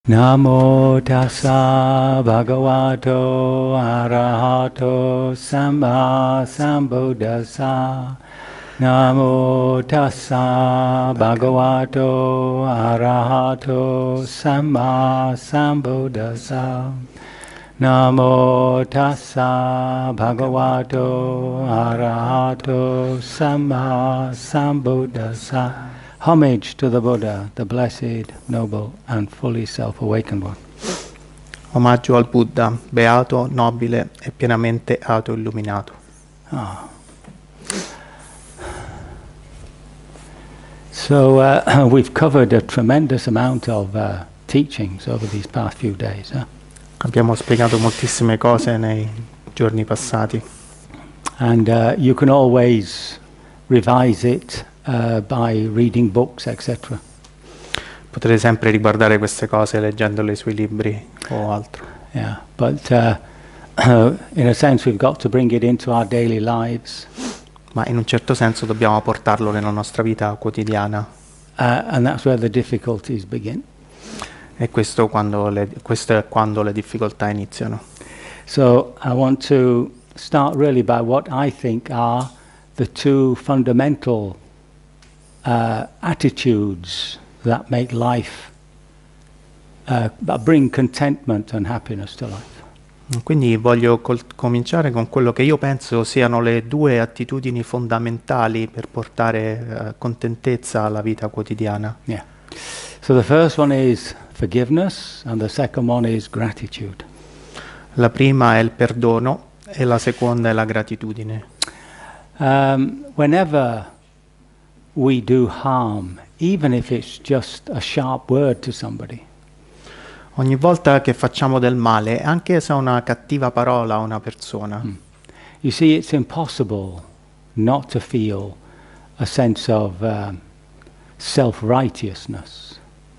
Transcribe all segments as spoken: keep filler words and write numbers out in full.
Namo tassa bhagavato arahato samma sambuddhassa. Namo tassa bhagavato arahato samma sambuddhassa. Namo tassa bhagavato arahato samma sambuddhassa. Homage to the Buddha, the blessed, noble, and fully self-awakened one. Omaggio al Buddha, beato, nobile e pienamente autoilluminato. Ah. So uh, we've covered a tremendous amount of uh, teachings over these past few days. Huh? Abbiamo spiegato moltissime cose nei giorni passati. And uh, you can always revise it uh, by reading books, et cetera. Potete sempre riguardare queste cose leggendole sui libri o altro. Yeah, but uh, in a sense we've got to bring it into our daily lives. Ma in un certo senso dobbiamo portarlo nella nostra vita quotidiana. Uh, and that's where the difficulties begin. E questo, quando le, questo è quando le difficoltà iniziano. So I want to start really by what I think are the two fundamental uh, attitudes that make life, uh, that bring contentment and happiness to life. Quindi voglio col- cominciare con quello che io penso siano le due attitudini fondamentali per portare uh, contentezza alla vita quotidiana. Yeah. So the first one is forgiveness and the second one is gratitude. La prima è il perdono e la seconda è la gratitudine. Um, whenever we do harm, even if it's just a sharp word to somebody, Ogni volta che facciamo del male, anche se è una cattiva parola a una persona, mm. you see, it's impossible not to feel a sense of um, self-righteousness.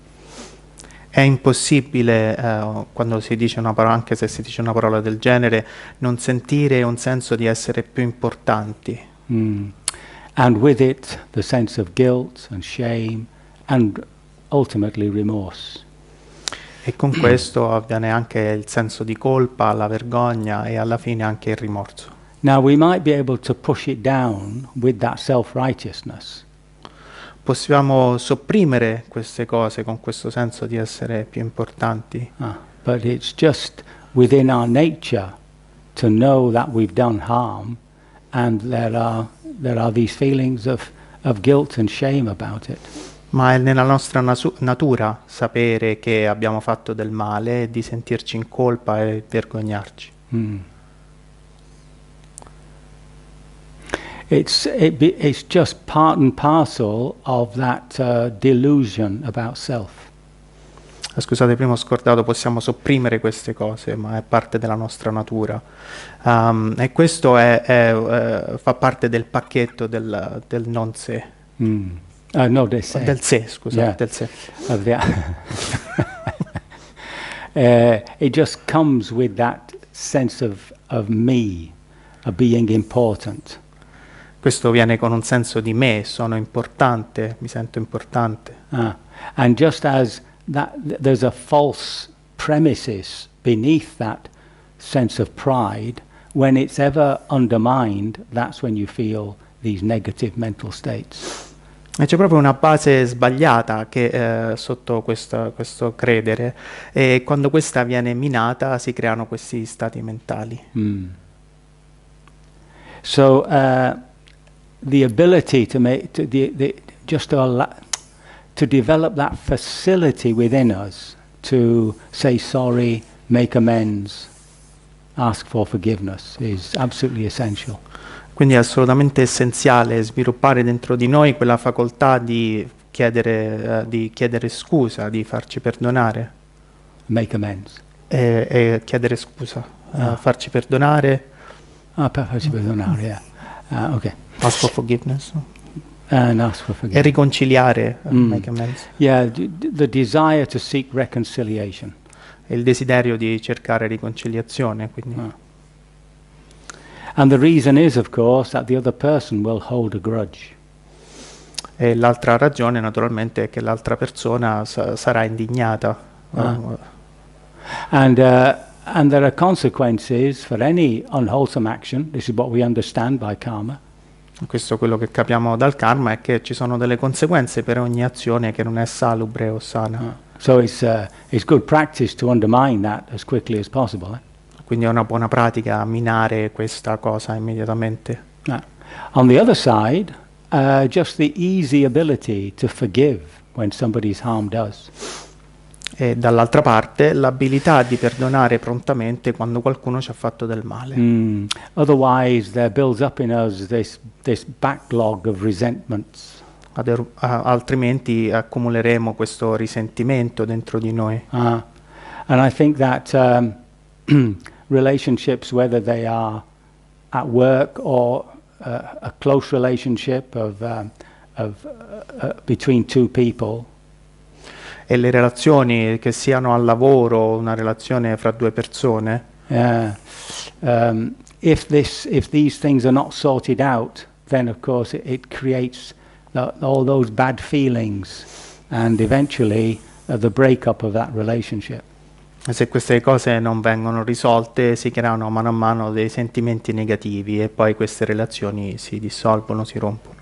è impossibile, eh, quando si dice una parola, anche se si dice una parola del genere, non sentire un senso di essere più importanti. Mm. And with it, the sense of guilt and shame and ultimately remorse. E con questo avviene anche il senso di colpa, la vergogna e alla fine anche il rimorso. Now we might be able to push it down with that self-righteousness. Possiamo sopprimere queste cose con questo senso di essere più importanti, Ah, but it's just within our nature to know that we've done harm, and there are there are these feelings of, of guilt and shame about it. ma è nella nostra nasu- natura sapere che abbiamo fatto del male e di sentirci in colpa e vergognarci. Hmm. It's it be, it's just part and parcel of that uh, delusion about self. Ah, Scusate, prima ho scordato, possiamo sopprimere queste cose, ma è parte della nostra natura. Um, e questo è, è, eh, fa parte del pacchetto del, del non sé, Hmm. Uh, no, they say. del sé, scusate, Yeah. del sé. Of the uh, it just comes with that sense of, of me, of being important. Questo viene con un senso di me, sono importante, mi sento importante. Ah, and just as that, th- there's a false premises beneath that sense of pride, when it's ever undermined, that's when you feel these negative mental states. E c'è proprio una base sbagliata che eh, sotto questa- questo credere, e quando questa viene minata si creano questi stati mentali. Mm. So uh, the ability to make to the, the just to allow, to develop that facility within us to say sorry, make amends, ask for forgiveness is absolutely essential. Quindi è assolutamente essenziale sviluppare dentro di noi quella facoltà di chiedere, eh, di chiedere scusa, di farci perdonare Make amends. e, e chiedere scusa, eh, Ah. farci perdonare, Ah, perfetto, perdonare, yeah. Uh, okay. ask for forgiveness, And ask for e forgiveness. riconciliare, eh, Mm. make amends. Yeah, d- d- the desire to seek reconciliation. E il desiderio di cercare riconciliazione, quindi. Ah. And the reason is, of course, that the other person will hold a grudge. E l'altra ragione naturalmente è che l'altra persona sa- sarà indignata. Ah. And, uh, and there are consequences for any unwholesome action. This is what we understand by karma. Questo è quello che capiamo dal karma, è che ci sono delle conseguenze per ogni azione che non è salubre o sana. Uh, so it's, uh, it's good practice to undermine that as quickly as possible. Eh? Quindi è una buona pratica minare questa cosa immediatamente. Uh, on the other side, uh, just the easy ability to forgive when somebody's harmed us. E dall'altra parte l'abilità di perdonare prontamente quando qualcuno ci ha fatto del male. Mm. Otherwise, there builds up in us this, this backlog of resentments. Ader- uh, altrimenti accumuleremo questo risentimento dentro di noi. Uh, and I think that um, relationships, whether they are at work or uh, a close relationship of, um, of, uh, uh, between two people, E le relazioni, che siano al lavoro, una relazione fra due persone, uh, um, if, this, if these things are not sorted out, then of course it, it creates the, all those bad feelings and eventually uh, the breakup of that relationship. se queste cose non vengono risolte si creano mano a mano dei sentimenti negativi e poi queste relazioni si dissolvono, si rompono.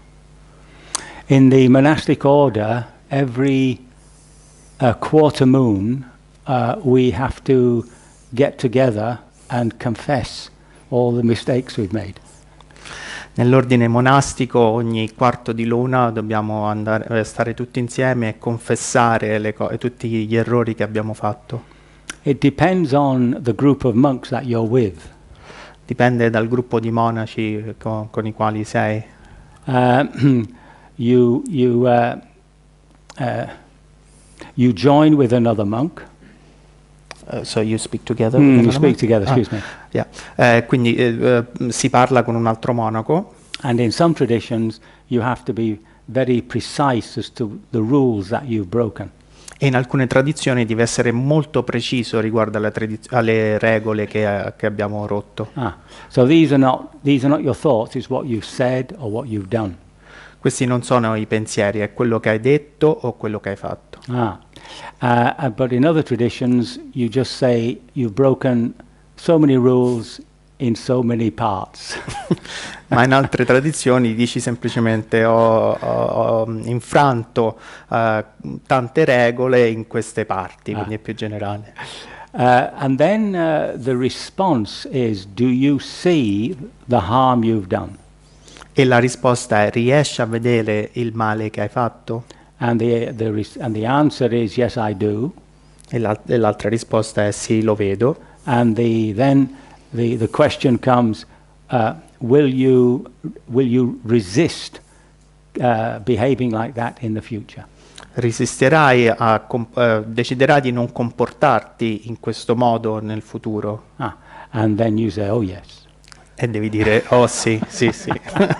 In the monastic order, every uh, quarter moon uh, we have to get together and confess all the mistakes we've made. Nell'ordine monastico ogni quarto di luna dobbiamo andare, stare tutti insieme e confessare le co- tutti gli errori che abbiamo fatto. It depends on the group of monks that you're with. Dipende dal gruppo di monaci con, con i quali sei. Uh, you you uh, uh, you join with another monk. Uh, so you speak together. Mm, with you another speak monk? together. Ah, Excuse me. yeah. Eh, quindi eh, eh, si parla con un altro monaco. And in some traditions, you have to be very precise as to the rules that you've broken. E in alcune tradizioni deve essere molto preciso riguardo alle, tradiz- alle regole che, eh, che abbiamo rotto. Ah, so these are not these are not your thoughts. It's what you've said or what you've done. Questi non sono i pensieri, è quello che hai detto o quello che hai fatto. Ah, uh, uh, but in other traditions, you just say you've broken so many rules in so many parts. Ma in altre tradizioni dici semplicemente ho, ho, ho infranto uh, tante regole in queste parti, Ah. quindi è più generale. Uh, and then uh, the response is, do you see the harm you've done? E la risposta è: riesci a vedere il male che hai fatto? And the, the, res- and the answer is, yes, I do. E, la- e l'altra risposta è: sì, lo vedo. And the, then the, the question comes, uh, will, you, will you resist uh, behaving like that in the future? Resisterai a comp- eh, deciderai di non comportarti in questo modo nel futuro? Ah, and then you say, oh, yes. E devi dire: oh sì, sì, sì.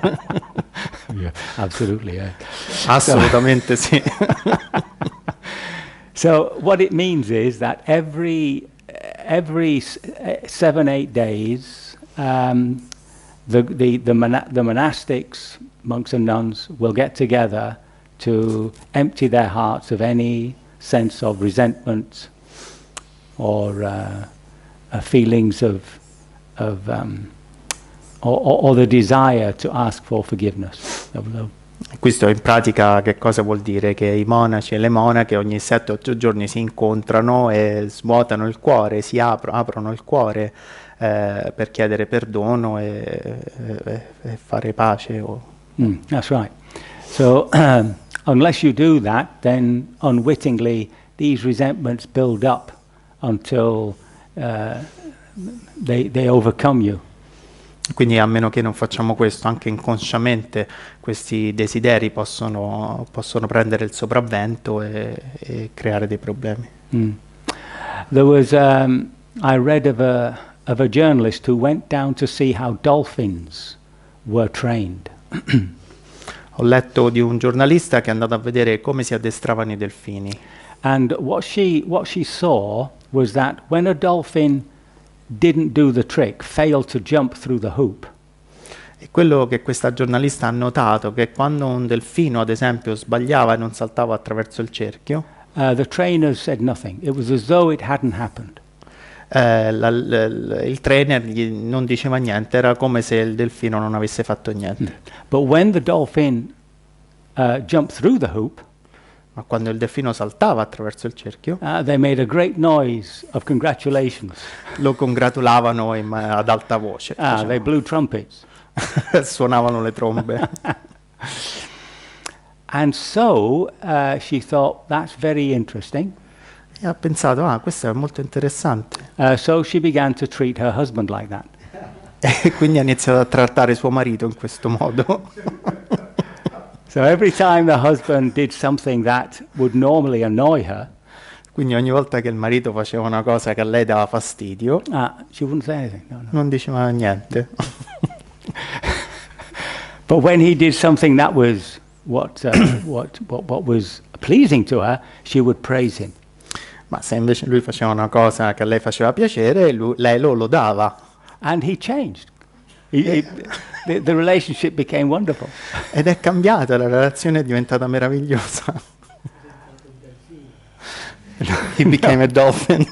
Yeah, absolutely, yeah. Assolutamente sì. So what it means is that every every s- uh, seven eight days, um, the the the, mona- the monastics, monks and nuns, will get together to empty their hearts of any sense of resentment or uh, uh, feelings of of um, or, or, or the desire to ask for forgiveness. Of the- Questo in pratica che cosa vuol dire? Che i monaci e le monache ogni sette otto giorni si incontrano e svuotano il cuore, si apro- aprono il cuore eh, per chiedere perdono e, e- e fare pace. O... Mm, that's right. So um, unless you do that, then unwittingly these resentments build up until uh, they they overcome you. Quindi a meno che non facciamo questo, anche inconsciamente questi desideri possono, possono prendere il sopravvento e, e creare dei problemi. Mm. There was um, I read of a of a journalist who went down to see how dolphins were trained. Ho letto di un giornalista che è andato a vedere come si addestravano i delfini. And what she what she saw was that when a dolphin didn't do the trick, failed to jump through the hoop, E quello che questa giornalista ha notato, che quando un delfino, ad esempio, sbagliava e non saltava attraverso il cerchio, Uh, the trainers said nothing. It was as though it hadn't happened. Eh, la- l- l- il trainer gli non diceva niente, era come se il delfino non avesse fatto niente. But when the dolphin uh, jumped through the hoop, Ma quando il delfino saltava attraverso il cerchio, uh, they made a great noise of congratulations. lo congratulavano in ma- ad alta voce. Ah, diciamo. they blew trumpets. Suonavano le trombe. And so uh, she thought, that's very interesting. E ha pensato, ah, questo è molto interessante. Uh, so she began to treat her husband like that. E quindi ha iniziato a trattare suo marito in questo modo. So every time the husband did something that would normally annoy her, Quindi ogni volta che il marito faceva una cosa che a lei dava fastidio, uh, she wouldn't say anything. No, no. non diceva niente. But when he did something that was what, uh, what, what, what was pleasing to her, she would praise him. Ma se invece lui faceva una cosa che a lei faceva piacere, lui- lei lo lodava. And he changed. He, he, the, the relationship became wonderful. Ed è cambiata, la relazione è diventata meravigliosa. He became a dolphin.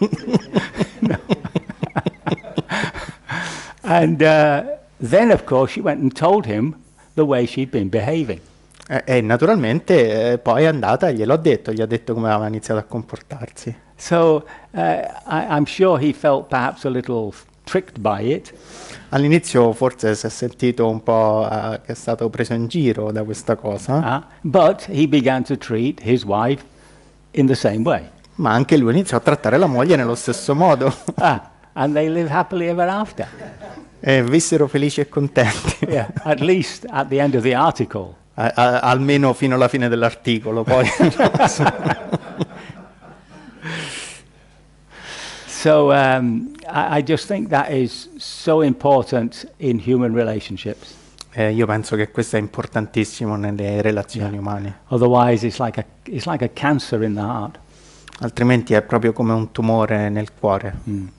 And uh, then, of course, she went and told him the way she'd been behaving. E, e naturalmente eh, poi è andata e gliel'ho detto, gli ha detto come aveva iniziato a comportarsi. So uh, I, I'm sure he felt perhaps a little tricked by it, All'inizio forse si è sentito un po' eh, che è stato preso in giro da questa cosa, uh, but he began to treat his wife in the same way. ma anche lui iniziò a trattare la moglie nello stesso modo. Ah, and they live happily ever after. E vissero felici e contenti. Yeah, at least at the end of the article. A- a- almeno fino alla fine dell'articolo, poi So um, I, I just think that is so important in human relationships. Eh, io penso che questo è importantissimo nelle relazioni umane, Otherwise, it's like a it's like a cancer in the heart. altrimenti è proprio come un tumore nel cuore.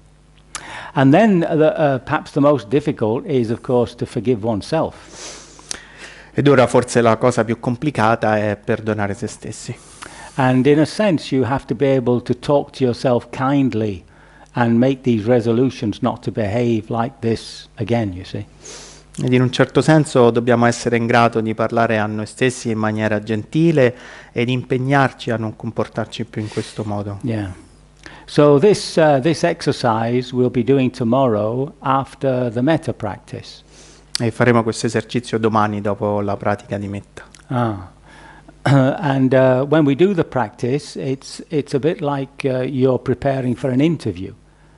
And then the, uh, perhaps the most difficult is, of course, to forgive oneself. Ed ora forse la cosa più complicata è perdonare se stessi. And in a sense, you have to be able to talk to yourself kindly and make these resolutions not to behave like this again, you see. Ed in un certo senso dobbiamo essere in grado di parlare a noi stessi in maniera gentile ed impegnarci a non comportarci più in questo modo. Yeah. So this, uh, this exercise we'll be doing tomorrow after the metta practice. E faremo questo esercizio domani dopo la pratica di metta. Ah. And uh, when we do the practice, it's, it's a bit like uh, you're preparing for an interview.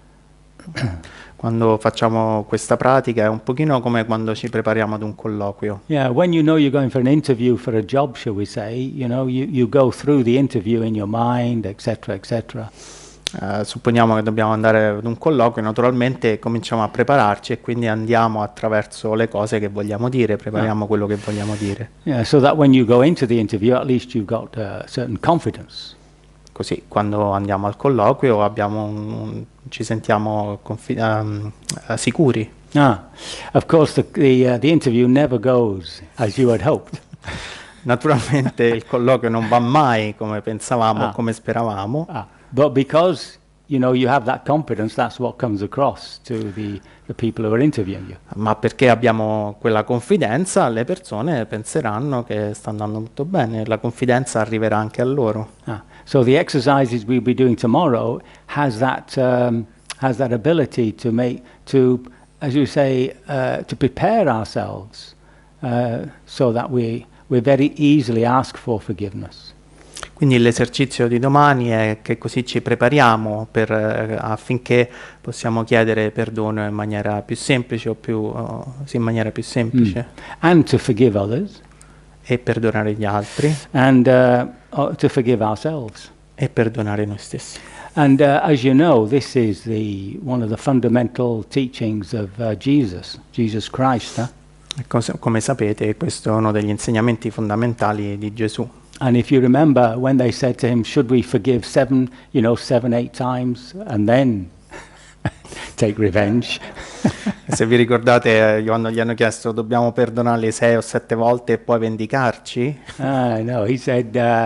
Quando facciamo questa pratica è un pochino come quando ci prepariamo ad un colloquio. Yeah, when you know you're going for an interview for a job, shall we say, you know, you, you go through the interview in your mind, et cetera, et cetera. Eh, supponiamo che dobbiamo andare ad un colloquio, naturalmente cominciamo a prepararci e quindi andiamo attraverso le cose che vogliamo dire, prepariamo quello che vogliamo dire. Yeah, so that when you go into the interview, at least you've got uh, certain confidence. Così quando andiamo al colloquio abbiamo un- un- ci sentiamo confi- ehm, eh, sicuri. Ah, of course, the the, uh, the interview never goes as you had hoped. Naturalmente il colloquio non va mai come pensavamo, Ah. come speravamo, Ah, but because you know you have that confidence, that's what comes across to the, the people who are interviewing you. ma perché abbiamo quella confidenza, le persone penseranno che sta andando tutto bene, la confidenza arriverà anche a loro. Ah, so the exercises we'll be doing tomorrow has that um, has that ability to make to, as you say, uh, to prepare ourselves uh, so that we we very easily ask for forgiveness. Quindi l'esercizio di domani è che così ci prepariamo per, eh, affinché possiamo chiedere perdono in maniera più semplice o più, oh, sì, in maniera più semplice And to forgive others, e perdonare gli altri and uh, uh, to forgive ourselves. e perdonare noi stessi. And uh, as you know, this is the one of the fundamental teachings of uh, Jesus, Jesus Christ. Huh? E cos- come sapete, questo è uno degli insegnamenti fondamentali di Gesù. And if you remember when they said to him, should we forgive seven, you know, seven, eight times and then take revenge? E se vi ricordate, eh, quando gli hanno chiesto dobbiamo perdonarli sei o sette volte e poi vendicarci, Ah, no, he said, uh,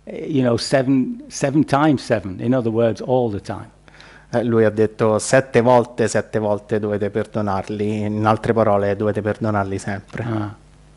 you know, seven, seven times seven. In other words, all the time. Eh, lui ha detto sette volte, sette volte dovete perdonarli, in altre parole dovete perdonarli sempre. Ah.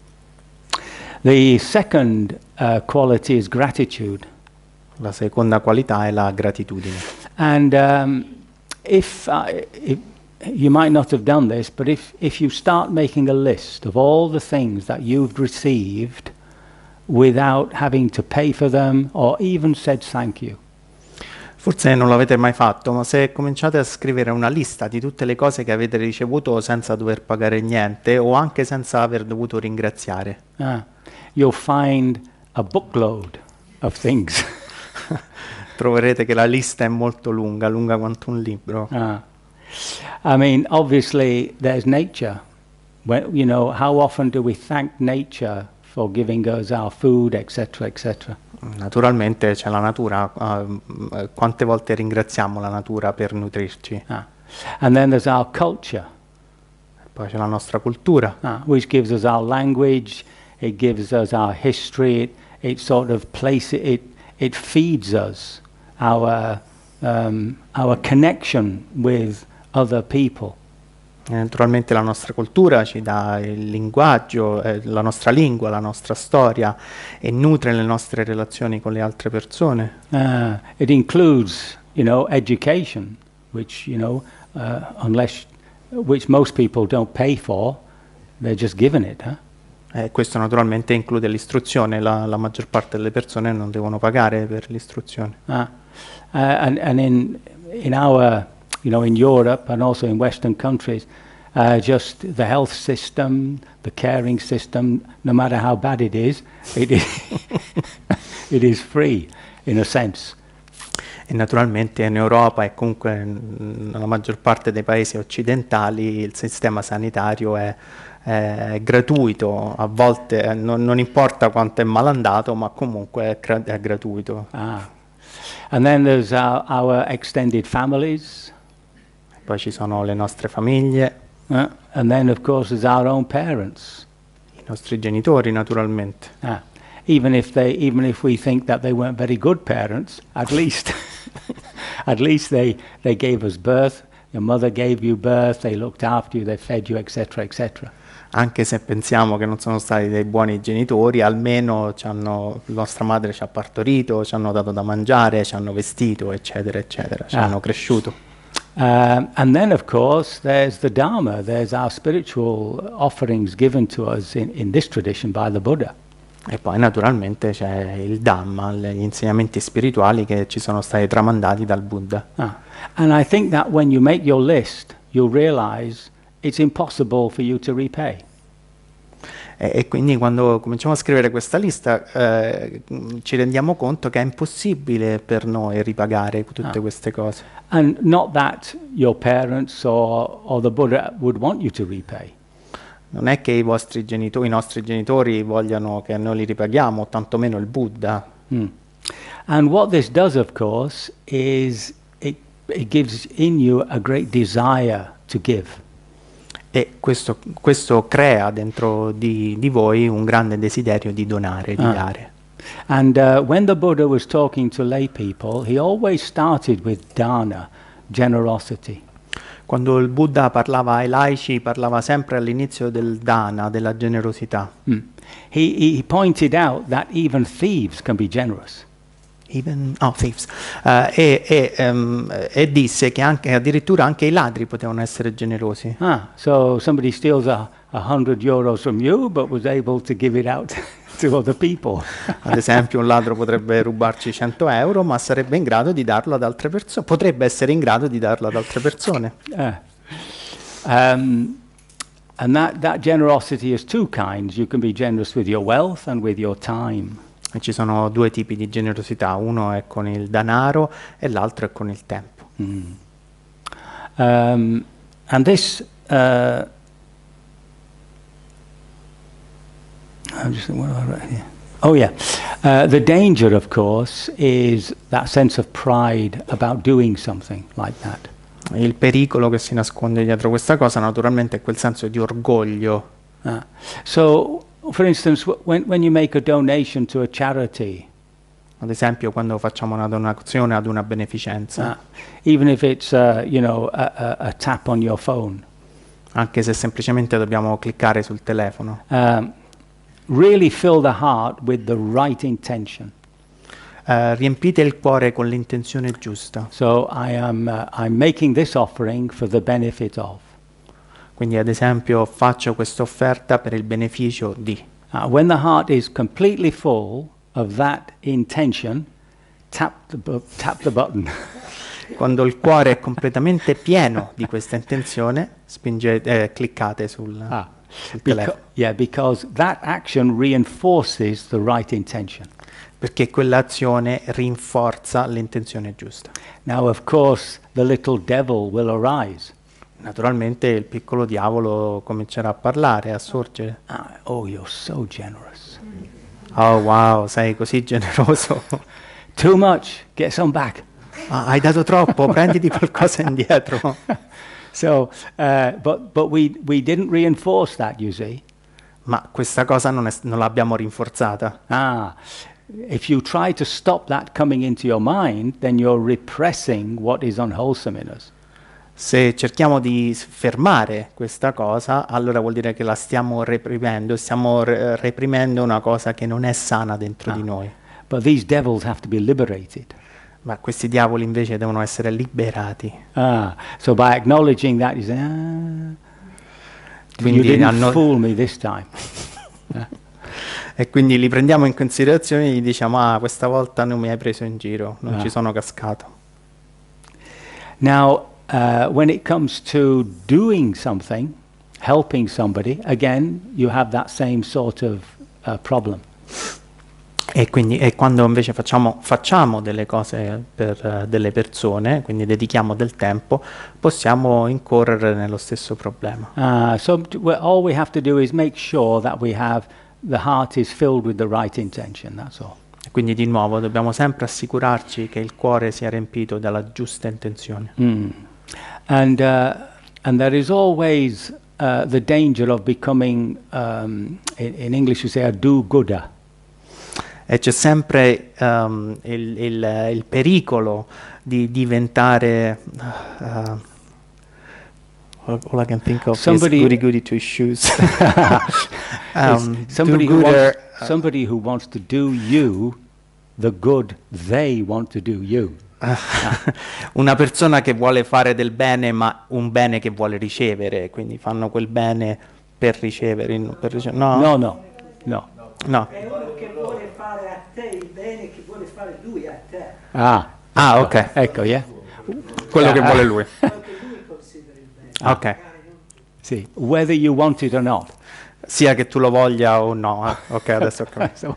The second uh, quality is gratitude. La seconda qualità è la gratitudine. And um, if, uh, if you might not have done this, but if, if you start making a list of all the things that you've received without having to pay for them or even said thank you. Forse non l'avete mai fatto, ma se cominciate a scrivere una lista di tutte le cose che avete ricevuto senza dover pagare niente o anche senza aver dovuto ringraziare, Ah, you'll find a bookload of things. troverete che la lista è molto lunga, lunga quanto un libro. Ah. I mean, obviously, there's nature. When, you know, how often do we thank nature for giving us our food, et cetera, et cetera? Naturalmente c'è la natura, uh, quante volte ringraziamo la natura per nutrirci. Ah. And then there's our culture, Poi c'è la nostra cultura, ah, which gives us our language, it gives us our history, it, it sort of place it, it, it feeds us our, um, our connection with other people. E naturalmente la nostra cultura ci dà il linguaggio, eh, la nostra lingua, la nostra storia e nutre le nostre relazioni con le altre persone. Uh, it includes, you know, education, which, you know, uh, unless, which most people don't pay for, they're just given it, huh? E questo naturalmente include l'istruzione, la, la maggior parte delle persone non devono pagare per l'istruzione. Uh, uh, and and in in our, you know, in Europe and also in Western countries, uh, just the health system, the caring system, no matter how bad it is, it is, it is free in a sense. E naturalmente in Europa e comunque nella maggior parte dei paesi occidentali il sistema sanitario è, è gratuito, a volte non, non importa quanto è malandato, ma comunque è, gra- è gratuito. Ah. And then there's our, our extended families, Poi ci sono le nostre famiglie, uh, and then of course there's our own parents. i nostri genitori naturalmente. Ah. Even if they, even if we think that they weren't very good parents, at least, at least they they gave us birth. Your mother gave you birth. They looked after you. They fed you, et cetera, et cetera. Anche se pensiamo che non sono stati dei buoni genitori, almeno ci hanno, nostra madre ci ha partorito, ci hanno dato da mangiare, ci hanno vestito, eccetera, eccetera, ci Ah. hanno cresciuto. Um, and then, of course, there's the Dharma. There's our spiritual offerings given to us in, in this tradition by the Buddha. E poi naturalmente c'è il Dhamma, gli insegnamenti spirituali che ci sono stati tramandati dal Buddha. Ah. And I think that when you make your list, you'll realize it's impossible for you to repay. E, e quindi quando cominciamo a scrivere questa lista eh, ci rendiamo conto che è impossibile per noi ripagare tutte Ah. queste cose. And not that your parents or, or the Buddha would want you to repay. Non è che i vostri genitori, i nostri genitori vogliano che noi li ripaghiamo, tantomeno il Buddha. Hmm. And what this does, of course, is it, it gives in you a great desire to give. E questo, questo crea dentro di, di voi un grande desiderio di donare, di Ah. dare. And uh, when the Buddha was talking to lay people, he always started with dana, generosity. Quando il Buddha parlava ai laici, parlava sempre all'inizio del dana, della generosità. Hmm. He, he pointed out that even thieves can be generous. Even, oh, thieves. Eh, e, e, ehm, e disse che anche, addirittura anche i ladri potevano essere generosi. Ah, so somebody steals a, a hundred euros from you, but was able to give it out to other people. Ad esempio un ladro potrebbe rubarci cento euro, ma sarebbe in grado di darlo ad altre persone, potrebbe essere in grado di darlo ad altre persone. Ah. Um, and that, that generosity is two kinds. You can be generous with your wealth and with your time. E ci sono due tipi di generosità, uno è con il denaro e l'altro è con il tempo. Mm. Um, and this, uh, I'm just what have I write here? Oh yeah, uh, the danger, of course, is that sense of pride about doing something like that. Il pericolo che si nasconde dietro questa cosa naturalmente è quel senso di orgoglio. Uh, so, for instance, w- when, when you make a donation to a charity, Ad esempio quando facciamo una donazione ad una beneficenza, Uh, even if it's, uh, you know, a, a, a tap on your phone. anche se semplicemente dobbiamo cliccare sul telefono. Um, really fill the heart with the right intention. Uh, riempite il cuore con l'intenzione giusta. So I am uh, I'm making this offering for the benefit of. Quindi ad esempio faccio questa offerta per il beneficio di. Uh, when the heart is completely full of that intention, tap the bu- tap the button. Quando il cuore è completamente pieno di questa intenzione, spingete, eh, cliccate sul, Ah, sul Beca- telefono. yeah, because that action reinforces the right intention. Perché quell'azione rinforza l'intenzione giusta. Now, of course, the little devil will arise. Naturalmente il piccolo diavolo comincerà a parlare, a sorgere. Ah, oh, you're so generous. Oh wow, sei così generoso. Too much. Get some back. Ah, hai dato troppo, prenditi qualcosa indietro. So, uh, but but we we didn't reinforce that, you see. Ma questa cosa non, è, non l'abbiamo rinforzata. Ah, if you try to stop that coming into your mind, then you're repressing what is unwholesome in us. Se cerchiamo di s- fermare questa cosa, allora vuol dire che la stiamo reprimendo, stiamo re- reprimendo una cosa che non è sana dentro Ah. di noi. But these devils have to be liberated. Ma questi diavoli invece devono essere liberati. Ah, so by acknowledging that, you say, ah, you Quindi didn't hanno- fool me this time. E quindi li prendiamo in considerazione e gli diciamo: ah, questa volta non mi hai preso in giro, non Ah. ci sono cascato. Now, uh, when it comes to doing something, helping somebody, again, you have that same sort of uh, problem. E quindi e quando invece facciamo, facciamo delle cose per eh, delle persone, quindi dedichiamo del tempo, possiamo incorrere nello stesso problema. Uh, so t- we- all we have to do is make sure that we have the heart is filled with the right intention. That's all. E quindi di nuovo dobbiamo sempre assicurarci che il cuore sia riempito dalla giusta intenzione. Mm. And uh, and there is always uh, the danger of becoming, um, in, in English, you say a do-gooder. E c'è sempre ehm, il, il- il pericolo di diventare uh, all all I can think of Somebody- is goody goody two shoes. um, It's somebody, who do-gooder, wants, somebody who wants to do you the good they want to do you. una persona che vuole fare del bene, ma un bene che vuole ricevere, quindi fanno quel bene per ricevere, non per rice- no? No, no, no. No. È uno che vuole fare a te il bene che vuole fare lui a te, Ah, Ah, ok, ecco, yeah. quello che Ah, vuole lui. quello che lui considera il bene. Ok, See, whether you want it or not. sia che tu lo voglia o no. eh. Ok, adesso ho capito. So-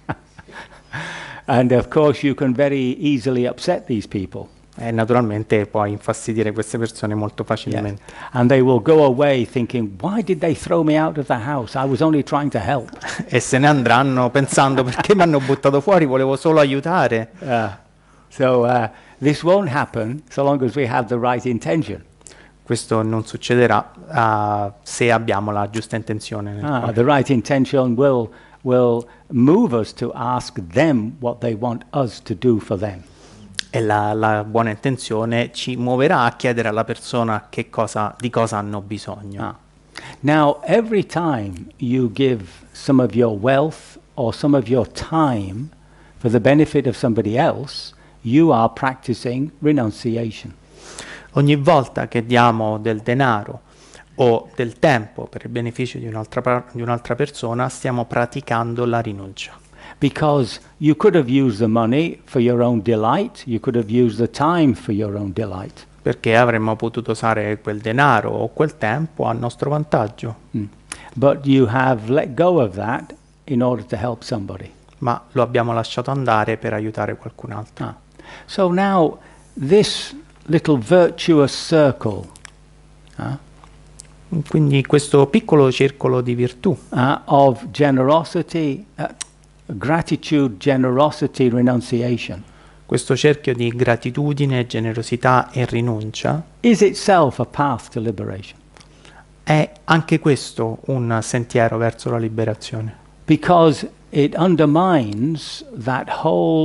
and of course, you can very easily upset these people. E naturalmente puoi infastidire queste persone molto Yeah. facilmente. And they will go away thinking, why did they throw me out of the house? I was only trying to help. E se ne andranno pensando: perché mi hanno buttato fuori, volevo solo aiutare. Uh, so uh, this won't happen so long as we have the right intention. Questo non succederà ah, se abbiamo la giusta intenzione nel Ah, cuore. the right intention will will move us to ask them what they want us to do for them. E la, la buona intenzione ci muoverà a chiedere alla persona che cosa, di cosa hanno bisogno. Ah. Now, every time you give some of your wealth or some of your time for the benefit of somebody else, you are practicing renunciation. Ogni volta che diamo del denaro o del tempo per il beneficio di un'altra, par- di un'altra persona, stiamo praticando la rinuncia. Because you could have used the money for your own delight, you could have used the time for your own delight. Perché avremmo potuto usare quel denaro o quel tempo a nostro vantaggio, Mm. But you have let go of that in order to help somebody. ma lo abbiamo lasciato andare per aiutare qualcun altro. Ah. So now, this little virtuous circle uh, Quindi questo piccolo circolo di virtù uh, of generosity, uh, gratitude, generosity, renunciation questo cerchio di gratitudine, generosità e rinuncia is itself a path to liberation. è anche questo un sentiero verso la liberazione, Because it undermines that whole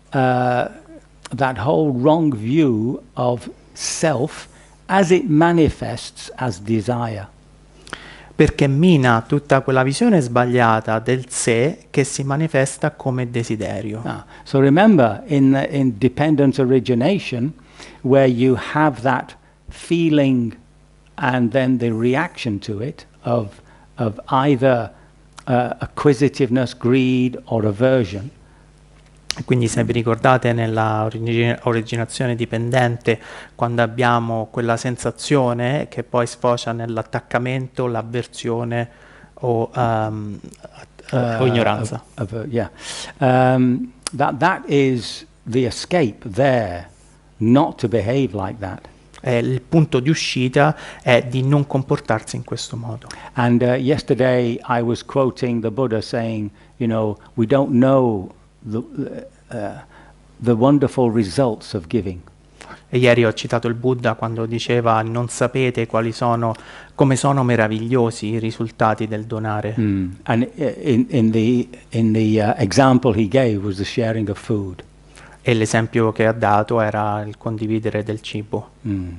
uh, that whole wrong view of self as it manifests as desire. Perché mina tutta quella visione sbagliata del sé che si manifesta come desiderio. Ah, so remember, in, in dependent origination, where you have that feeling and then the reaction to it of, of either uh, acquisitiveness, greed, or aversion. Quindi se vi ricordate nella origi- originazione dipendente, quando abbiamo quella sensazione che poi sfocia nell'attaccamento, l'avversione o, um, uh, o ignoranza. Of, of, uh, yeah, um, that that is the escape there, not to behave like that. Eh, il punto di uscita è di non comportarsi in questo modo. And uh, yesterday I was quoting the Buddha saying, you know, we don't know the uh, the wonderful results of giving. E ieri ho citato il Buddha quando diceva: non sapete quali sono, come sono meravigliosi i risultati del donare. Mm. And uh, in in the in the uh, example he gave was the sharing of food. E l'esempio che ha dato era il condividere del cibo. Mm.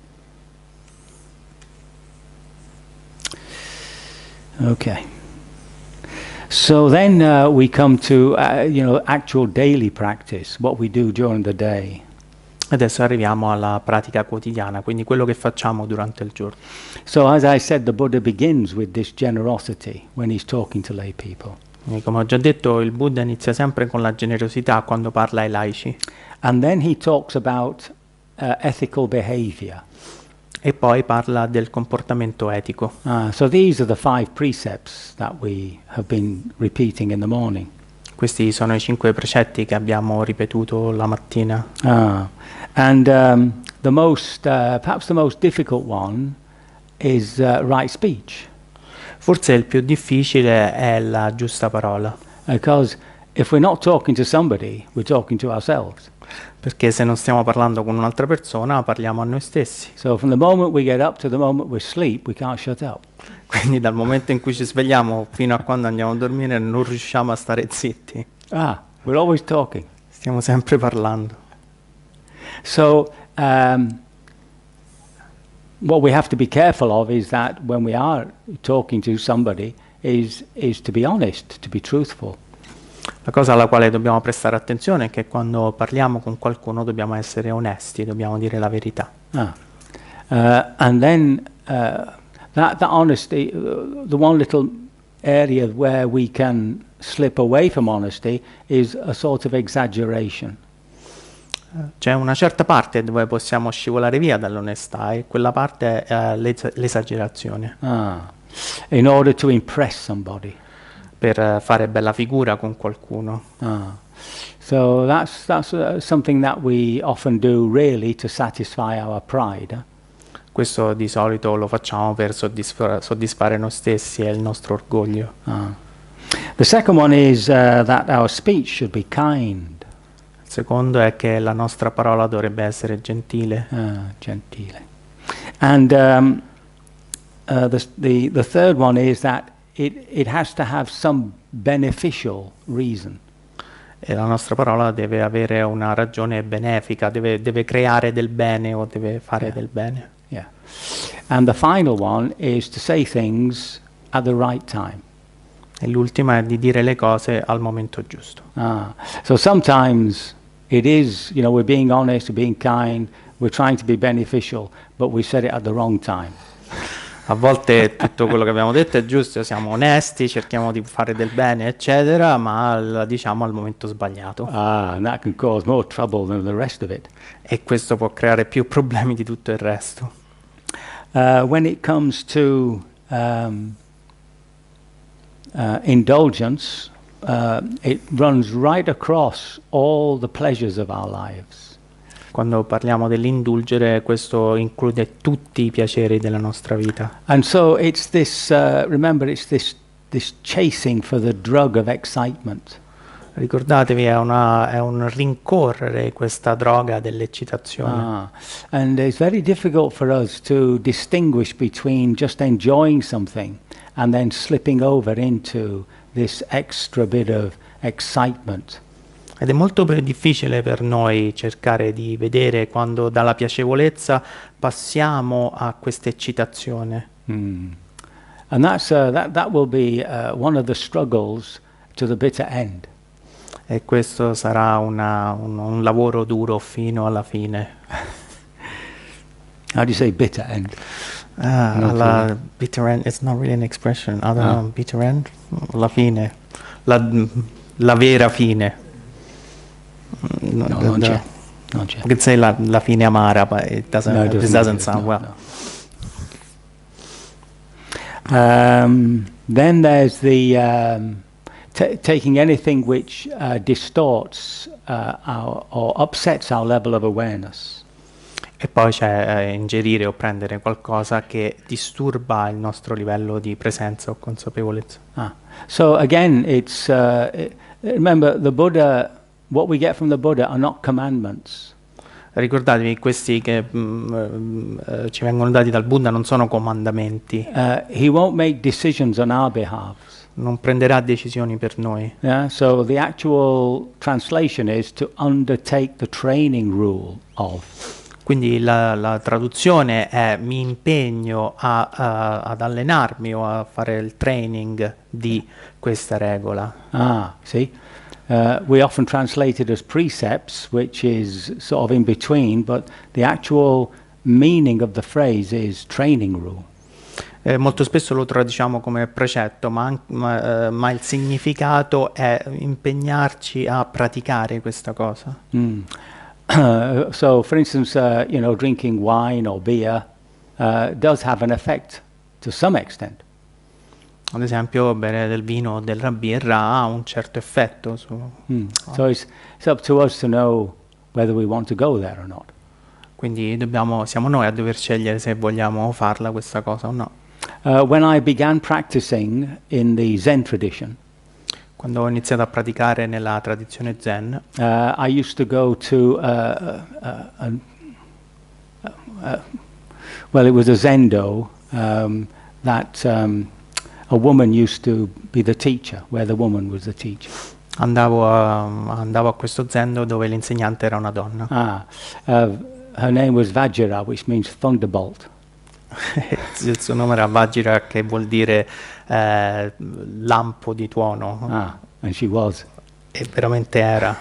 Okay. So then uh, we come to uh, you know, actual daily practice, what we do during the day. Adesso arriviamo alla pratica quotidiana, quindi quello che facciamo durante il giorno. So as I said, the Buddha begins with this generosity when he's talking to lay people. Quindi, come ho già detto, il Buddha inizia sempre con la generosità quando parla ai laici. And then he talks about uh, ethical behavior. E poi parla del comportamento etico. Uh, so these are the five precepts that we have been repeating in the morning. Questi sono i cinque precetti che abbiamo ripetuto la mattina. Ah, and um, the most, uh, perhaps the most difficult one is uh, right speech. Forse il più difficile è la giusta parola. Because if we're not talking to somebody, we're talking to ourselves. Perché se non stiamo parlando con un'altra persona, parliamo a noi stessi. So from the moment we get up to the moment we sleep, we can't shut up. Quindi dal momento in cui ci svegliamo fino a quando andiamo a dormire non riusciamo a stare zitti. Ah, we're always talking. Stiamo sempre parlando. So um, what we have to be careful of is that when we are talking to somebody is, is to be honest, to be truthful. La cosa alla quale dobbiamo prestare attenzione è che quando parliamo con qualcuno dobbiamo essere onesti, dobbiamo dire la verità. Ah. Uh, and then uh, that, that honesty, uh, the one little area where we can slip away from honesty is a sort of exaggeration. C'è una certa parte dove possiamo scivolare via dall'onestà e quella parte è l'es- l'esagerazione. Ah. In order to impress somebody. Per fare bella figura con qualcuno. Ah. So that's, that's uh, something that we often do really to satisfy our pride. Eh? Questo di solito lo facciamo per soddisfa- soddisfare noi stessi e il nostro orgoglio. Ah. The second one is uh, that our speech should be kind. Il secondo è che la nostra parola dovrebbe essere gentile. Ah, gentile. And um, uh, the, the, the third one is that it, it has to have some beneficial reason. E la nostra parola deve avere una ragione benefica, deve, deve creare del bene o deve fare Yeah. del bene. Yeah. And the final one is to say things at the right time. E l'ultima è di dire le cose al momento giusto. Ah. So sometimes it is, you know, we're being honest, we're being kind, we're trying to be beneficial, but we said it at the wrong time. A volte tutto quello che abbiamo detto è giusto, siamo onesti, cerchiamo di fare del bene, eccetera, ma la diciamo al momento sbagliato. Ah, and that can cause more trouble than the rest of it. E questo può creare più problemi di tutto il resto. Uh, when it comes to um, uh, indulgence, uh, it runs right across all the pleasures of our lives. Quando parliamo dell'indulgere, questo include tutti i piaceri della nostra vita. And so it's this, uh, remember, it's this, this chasing for the drug of excitement. Ricordatevi, è, una, è un rincorrere questa droga dell'eccitazione. Ah, and it's very difficult for us to distinguish between just enjoying something and then slipping over into this extra bit of excitement. Ed è molto per- difficile per noi cercare di vedere quando dalla piacevolezza passiamo a questa eccitazione. Mm. And that's, uh, that, that will be uh, one of the struggles to the bitter end. E questo sarà una- un, un lavoro duro fino alla fine. How do you say bitter end? Ah, Not alla really. bitter end, it's not really an expression. I don't Ah. know, bitter end? La fine. La, la vera fine. No, No, the- non the- c'è. Non c'è. We could say la, la fine amara, but it doesn't, No, it this doesn't doesn't exist, sound no, well. no. Um, then there's the um, ta taking anything which uh, distorts uh, our, or upsets our level of awareness. E poi c'è eh, ingerire o prendere qualcosa che disturba il nostro livello di presenza o consapevolezza. Ah. So again, it's uh, i- remember the Buddha. What we get from the Buddha are not commandments. Ricordatevi, questi che mm, eh, ci vengono dati dal Buddha non sono comandamenti, Uh, he won't make decisions on our behalf. non prenderà decisioni per noi. Yeah. So the actual translation is to undertake the training rule of. Quindi la, la traduzione è mi impegno a, a- ad allenarmi o a fare il training di questa regola. Ah, see, uh, we often translate it as precepts, which is sort of in between, but the actual meaning of the phrase is training rule. Eh, molto spesso lo traduciamo come precetto, ma, an- ma, eh, ma il significato è impegnarci a praticare questa cosa. Mm. Uh, so, for instance, uh, you know, drinking wine or beer uh, does have an effect to some extent. Ad esempio, bere del vino o della birra ha un certo effetto su... Mm. So it's, it's up to us to know whether we want to go there or not. Quindi dobbiamo, siamo noi a dover scegliere se vogliamo farla questa cosa o no. Uh, when I began practicing in the Zen tradition, Quando ho iniziato a praticare nella tradizione Zen, uh, I used to go to, uh, uh, uh, an- uh, uh, well, it was a zendo um, that um, a woman used to be the teacher, where the woman was the teacher. andavo a, andavo a questo zendo dove l'insegnante era una donna. Ah, uh, her name was Vajra, which means thunderbolt. Il suo nome era Vajra, che vuol dire eh, lampo di tuono, Ah, and she was. e veramente era.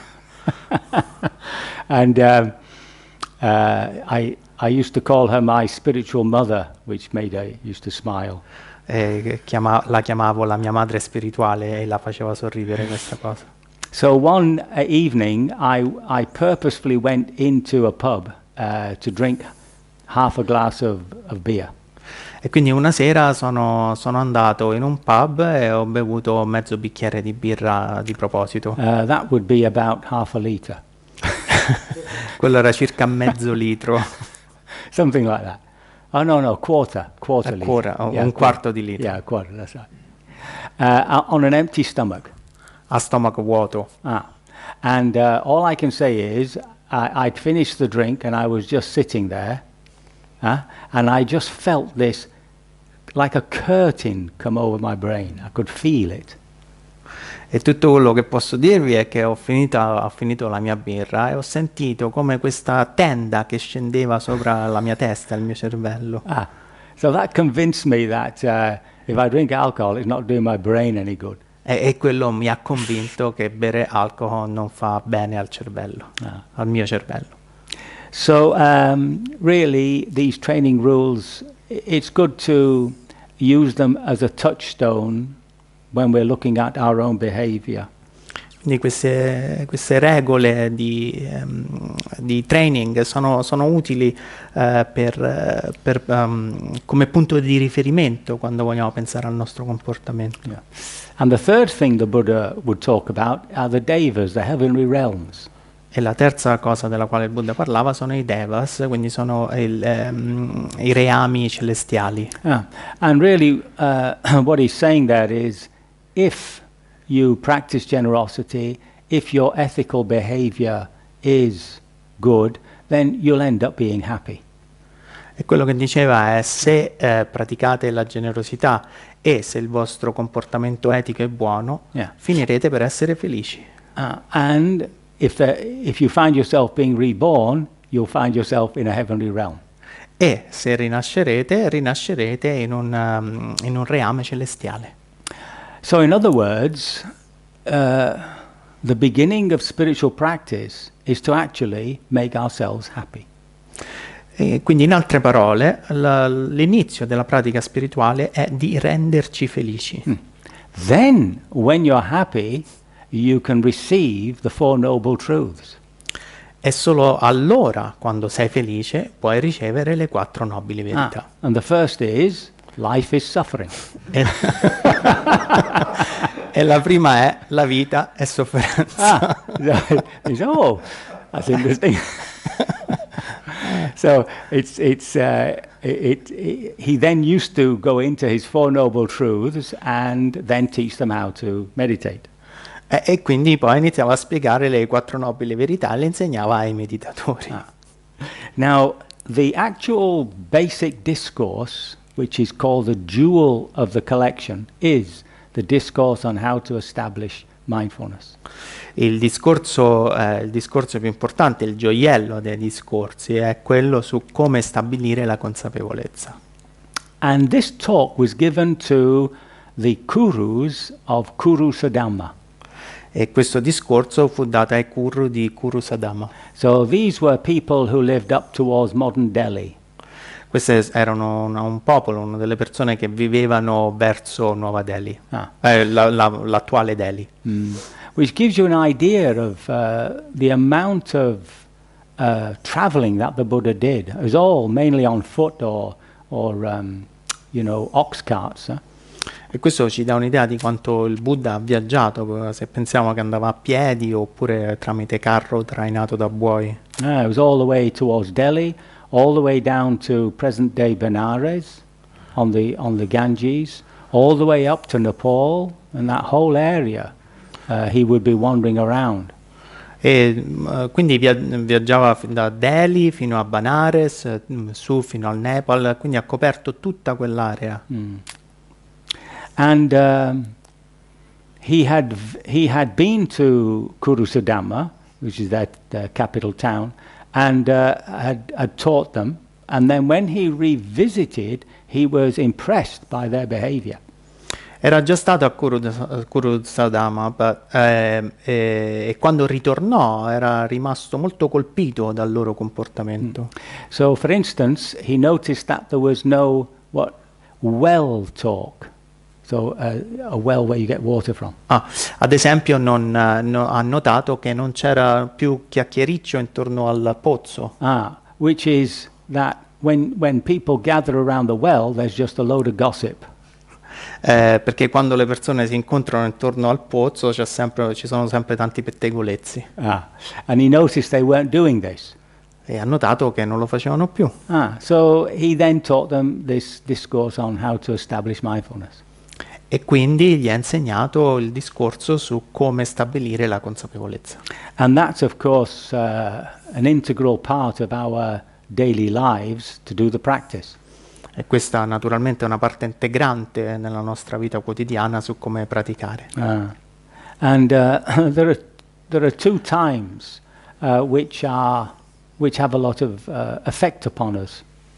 And um, uh, I, I used to call her my spiritual mother, which made her used to smile. E chiama- la chiamavo la mia madre spirituale e la faceva sorridere questa cosa. So one uh, evening, I, I purposefully went into a pub uh, to drink half a glass of, of beer. E quindi una sera sono, sono andato in un pub e ho bevuto mezzo bicchiere di birra di proposito. Uh, that would be about half a liter, Quello era circa mezzo litro, something like that. Oh no, no, quarter, quarter liter. Ancora, un Yeah, quarto di litro, Yeah, a quarter. That's right. Uh, on an empty stomach. a stomaco vuoto. Ah, and uh, all I can say is I, I'd finished the drink and I was just sitting there, huh? And I just felt this like a curtain come over my brain. I could feel it. E tutto quello che posso dirvi è che ho finito, ho finito la mia birra e ho sentito come questa tenda che scendeva sopra la mia testa, il mio cervello. Ah, so that convinced me that uh, if I drink alcohol, it's not doing my brain any good. E, e quello mi ha convinto che bere alcol non fa bene al cervello, Ah. al mio cervello. So um, really, these training rules, i- it's good to use them as a touchstone when we're looking at our own behavior. Quindi queste, queste regole di, ehm, di training sono, sono utili eh, per, eh, per, ehm, come punto di riferimento quando vogliamo pensare al nostro comportamento. Yeah. And the third thing the Buddha would talk about are the devas, the heavenly realms. E la terza cosa della quale il Buddha parlava sono i devas, quindi sono il, ehm, i reami celestiali. Ah, and really, uh, what he's saying there is, if you practice generosity, if your ethical behavior is good, then you'll end up being happy. E quello che diceva è se eh, praticate la generosità e se il vostro comportamento etico è buono, Yeah. finirete per essere felici. Uh, and if, the, if you find yourself being reborn, you'll find yourself in a heavenly realm. E se rinascerete, rinascerete in un, um, in un reame celestiale. So in other words, uh, the beginning of spiritual practice is to actually make ourselves happy. E quindi in altre parole, la, l'inizio della pratica spirituale è di renderci felici. Mm. Then, when you're happy, you can receive the Four Noble Truths. E solo allora, quando sei felice, puoi ricevere le quattro nobili verità. Ah, and the first is, life is suffering. E, e la prima è, la vita è sofferenza. Ah, you say, oh, that's interesting. So it's it's uh, it, it, he then used to go into his Four Noble Truths and then teach them how to meditate. E, e quindi poi iniziava a spiegare le quattro nobili verità e le insegnava ai meditatori. Ah. Now, the actual basic discourse, which is called the jewel of the collection, is the discourse on how to establish mindfulness. Il discorso, eh, il discorso più importante, il gioiello dei discorsi, è quello su come stabilire la consapevolezza. And this talk was given to the Kurus of Kurusadhamma. E questo discorso fu dato ai Kuru di Kurusadhamma. So these were people who lived up towards modern Delhi. Queste erano una, un popolo, una delle persone che vivevano verso Nuova Delhi, Ah. eh, la, la, l'attuale Delhi. Mm. Which gives you an idea of uh, the amount of uh, traveling that the Buddha did. It was all mainly on foot or, or um, you know, ox carts. Eh? E questo ci dà un'idea di quanto il Buddha ha viaggiato, se pensiamo che andava a piedi oppure tramite carro trainato da buoi. Ah, it was all the way towards Delhi, all the way down to present-day Benares on the, on the Ganges, all the way up to Nepal, and that whole area. Uh, he would be wandering around. E uh, quindi via- viaggiava fi- da Delhi fino a Banares, eh, su fino al Nepal, quindi ha coperto tutta quell'area. Mm. And um, he had v- he had been to Kurusadhamma, which is that uh, capital town, and uh, had, had taught them. And then when he revisited, he was impressed by their behavior. Era già stato a Kurud- Kurusadhamma, but, eh, e, e quando ritornò era rimasto molto colpito dal loro comportamento. So, for instance, he noticed that there was no what well talk. So, uh, a well where you get water from. Ah, ad esempio non, eh, no- ha notato che non c'era più chiacchiericcio intorno al pozzo, Ah, which is that when when people gather around the well, there's just a load of gossip. eh, perché quando le persone si incontrano intorno al pozzo c'è sempre, ci sono sempre tanti pettegolezzi. Ah, and he noticed they weren't doing this. E ha notato che non lo facevano più. Ah, so he then taught them this discourse on how to establish mindfulness. E quindi gli ha insegnato il discorso su come stabilire la consapevolezza. And that's, of course, uh, an integral part of our daily lives to do the practice. E questa naturalmente è una parte integrante nella nostra vita quotidiana su come praticare. Ah. And uh, there are there are two times uh, which are which have a lot of uh, effect upon us.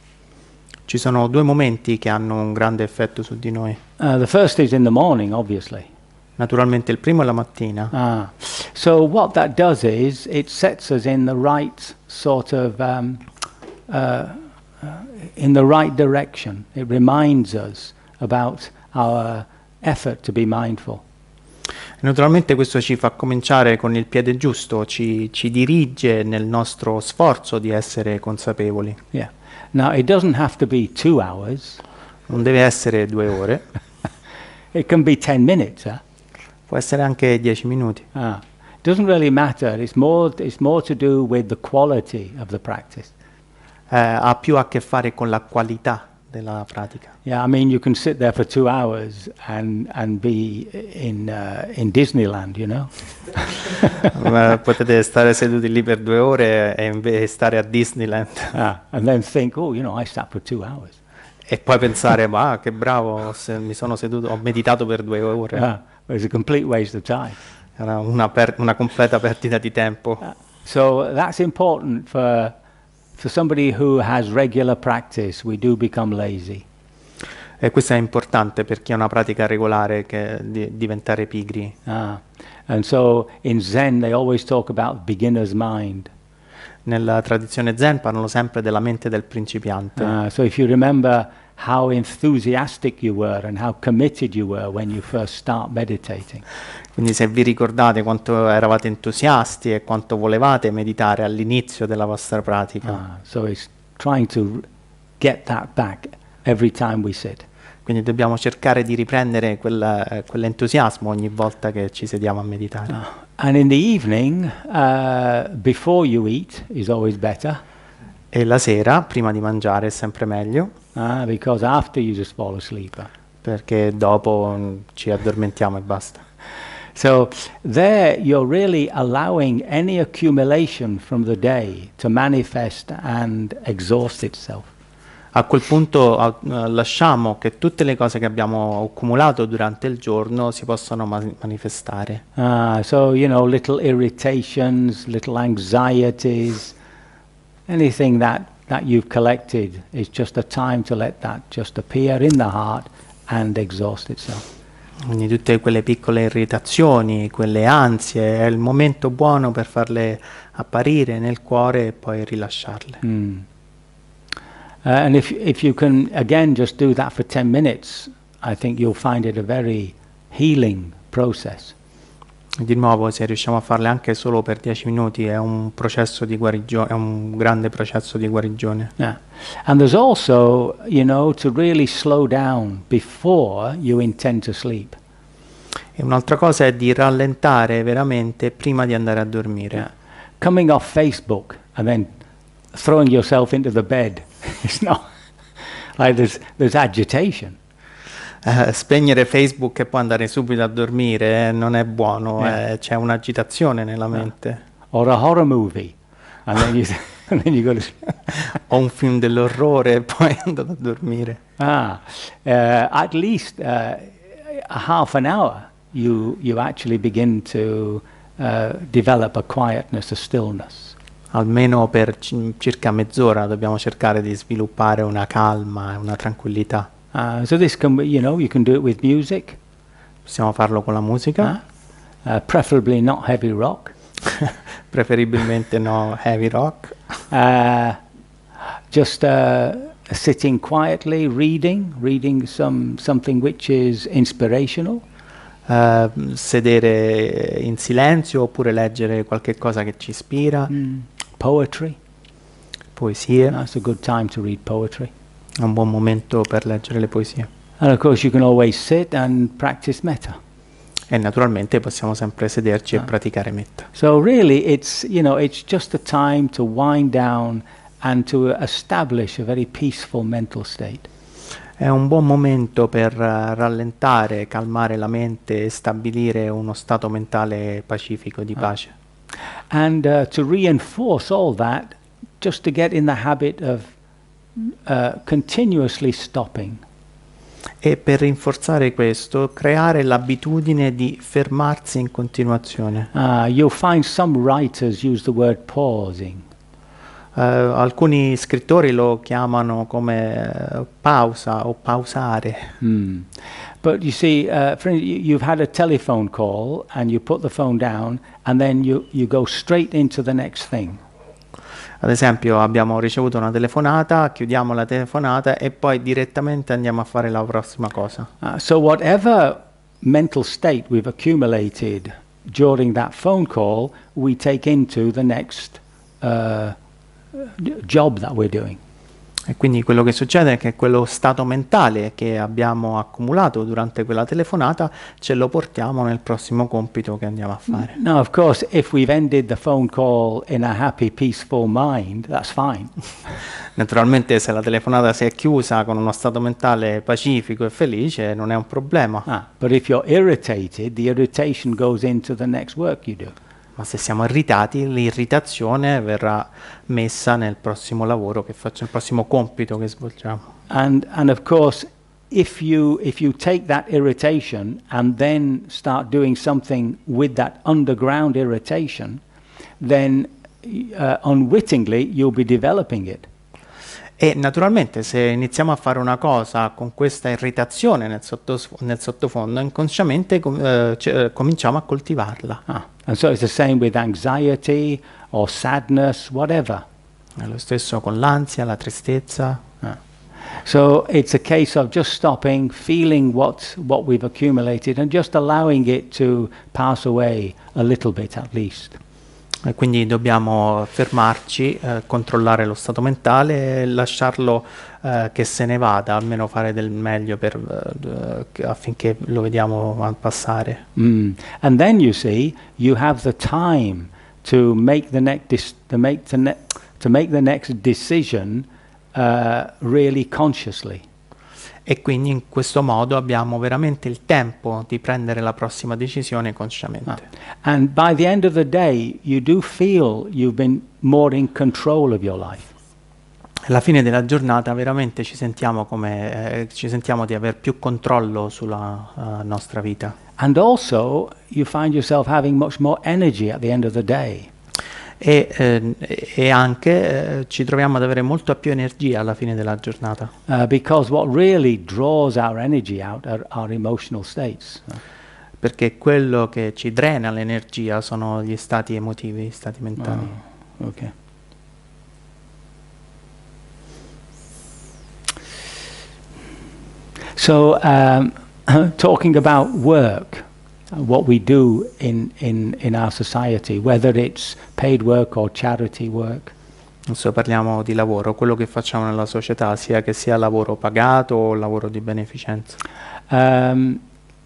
Ci sono due momenti che hanno un grande effetto su di noi. Uh, the first is in the morning, obviously. Naturalmente il primo è la mattina. Ah. So what that does is it sets us in the right sort of um, uh, uh, in the right direction. It reminds us about our effort to be mindful. Naturalmente questo ci fa cominciare con il piede giusto, ci, ci dirige nel nostro sforzo di essere consapevoli. Yeah. Now it doesn't have to be two hours. Non deve essere due ore, It can be ten minutes. Huh? può essere anche dieci minuti. Ah. It doesn't really matter. It's more it's more to do with the quality of the practice. Eh, ha più a che fare con la qualità della pratica. Yeah, I mean you can sit there for two hours and and be in uh, in Disneyland, you know. Eh, Potete stare seduti lì per due ore e invece stare a Disneyland Ah, and then think, oh, you know, I sat for two hours. e poi pensare, ma ah, che bravo, se mi sono seduto, ho meditato per due ore. Ah, but it's a complete waste of time. era una, per- una completa perdita di tempo. Uh, so that's important for, for somebody who has regular practice. We do become lazy. E questo è importante per chi ha una pratica regolare, che di diventare pigri. Ah. And so in Zen they always talk about beginner's mind. Nella tradizione Zen parlano sempre della mente del principiante. Uh, so if you remember how enthusiastic you were and how committed you were when you first start meditating. Quindi se vi ricordate quanto eravate entusiasti e quanto volevate meditare all'inizio della vostra pratica. Ah, so it's trying to get that back every time we sit. Quindi dobbiamo cercare di riprendere quella, eh, quell'entusiasmo ogni volta che ci sediamo a meditare. Uh, and in the evening, uh, before you eat is always better. E la sera, prima di mangiare, è sempre meglio, Uh, because after you just fall asleep. perché dopo mm, ci addormentiamo e basta. So there you're really allowing any accumulation from the day to manifest and exhaust itself. A quel punto a- eh, lasciamo che tutte le cose che abbiamo accumulato durante il giorno si possano ma- manifestare. Uh, so, you know, little irritations, little anxieties, anything that, that you've collected is just a time to let that just appear in the heart and exhaust itself. Quindi tutte quelle piccole irritazioni, quelle ansie, è il momento buono per farle apparire nel cuore e poi rilasciarle. Mm. Uh, and if, if you can, again, just do that for ten minutes, I think you'll find it a very healing process. Di nuovo, se riusciamo a farle anche solo per dieci minuti, è un processo di guarigione, è un grande processo di guarigione. Yeah. And there's also, you know, to really slow down before you intend to sleep. E un'altra cosa è di rallentare veramente prima di andare a dormire. Yeah. Coming off Facebook and then throwing yourself into the bed, it's not like there's, there's agitation. Eh, spegnere Facebook e poi andare subito a dormire eh, non è buono, Yeah. eh, c'è un'agitazione nella mente. Or a horror movie, and then you, and then you go to sleep. O un film dell'orrore e poi andate a dormire. Ah, uh, at least uh, a half an hour, you you actually begin to uh, develop a quietness, a stillness. Almeno per ci- circa mezz'ora dobbiamo cercare di sviluppare una calma e una tranquillità. Uh, so this can, be, you know, you can do it with music, Possiamo farlo con la musica, huh? uh, preferably not heavy rock. preferibilmente no heavy rock, Uh, just uh, sitting quietly, reading, reading some something which is inspirational. eh, sedere in silenzio oppure leggere qualche cosa che ci ispira, Mm. Poetry. poesie, That's a good time to read poetry. è un buon momento per leggere le poesie. And of course, you can always sit and practice metta. E naturalmente possiamo sempre sederci Ah. e praticare metta. So really, it's you know, it's just a time to wind down and to establish a very peaceful mental state. È un buon momento per eh, rallentare, calmare la mente e stabilire uno stato mentale pacifico, di Ah. pace. And uh, to reinforce all that, just to get in the habit of uh, continuously stopping. E per rinforzare questo, creare l'abitudine di fermarsi in continuazione. Uh, you'll find some writers use the word pausing. Eh, alcuni scrittori lo chiamano come eh, pausa o pausare. Hmm. But you see, uh, for, in- you- you've had a telephone call and you put the phone down and then you, you go straight into the next thing. Ad esempio, abbiamo ricevuto una telefonata, chiudiamo la telefonata e poi direttamente andiamo a fare la prossima cosa. Uh, so whatever mental state we've accumulated during that phone call, we take into the next uh, j- job that we're doing. E quindi quello che succede è che quello stato mentale che abbiamo accumulato durante quella telefonata ce lo portiamo nel prossimo compito che andiamo a fare. Now, of course, if we've ended the phone call in a happy, peaceful mind, that's fine. Naturalmente se la telefonata si è chiusa con uno stato mentale pacifico e felice non è un problema, Ah, but if you're irritated, the irritation goes into the next work you do. ma se siamo irritati l'irritazione verrà messa nel prossimo lavoro che faccio, nel prossimo compito che svolgiamo. And, and of course, if you if you take that irritation and then start doing something with that underground irritation, then uh, unwittingly you'll be developing it. E naturalmente se iniziamo a fare una cosa con questa irritazione nel, sottos- nel sottofondo, inconsciamente com- eh, c- eh, cominciamo a coltivarla. Ah. And so it's the same with anxiety or sadness, whatever. È lo stesso con l'ansia, la tristezza. Ah. So it's a case of just stopping, feeling what what we've accumulated and just allowing it to pass away a little bit at least. E quindi dobbiamo fermarci, eh, controllare lo stato mentale e lasciarlo eh, che se ne vada, almeno fare del meglio per, eh, affinché lo vediamo passare. Mm. And then you see, you have the time to make the next dis- to make the ne- to make the next decision uh, really consciously. E quindi in questo modo abbiamo veramente il tempo di prendere la prossima decisione consciamente. Ah. And by the end of the day, you do feel you've been more in control of your life. Alla fine della giornata veramente ci sentiamo come eh, ci sentiamo di aver più controllo sulla uh, nostra vita. And also, you find yourself having much more energy at the end of the day. E, eh, e anche eh, ci troviamo ad avere molta più energia alla fine della giornata. Uh, because what really draws our energy out are our emotional states. Perché quello che ci drena l'energia sono gli stati emotivi, gli stati mentali. Oh, okay. So, um, talking about work, uh, what we do in, in, in our society, whether it's paid work or charity work. Adesso parliamo di lavoro, quello che facciamo nella società, sia che sia lavoro pagato o lavoro di beneficenza. Um,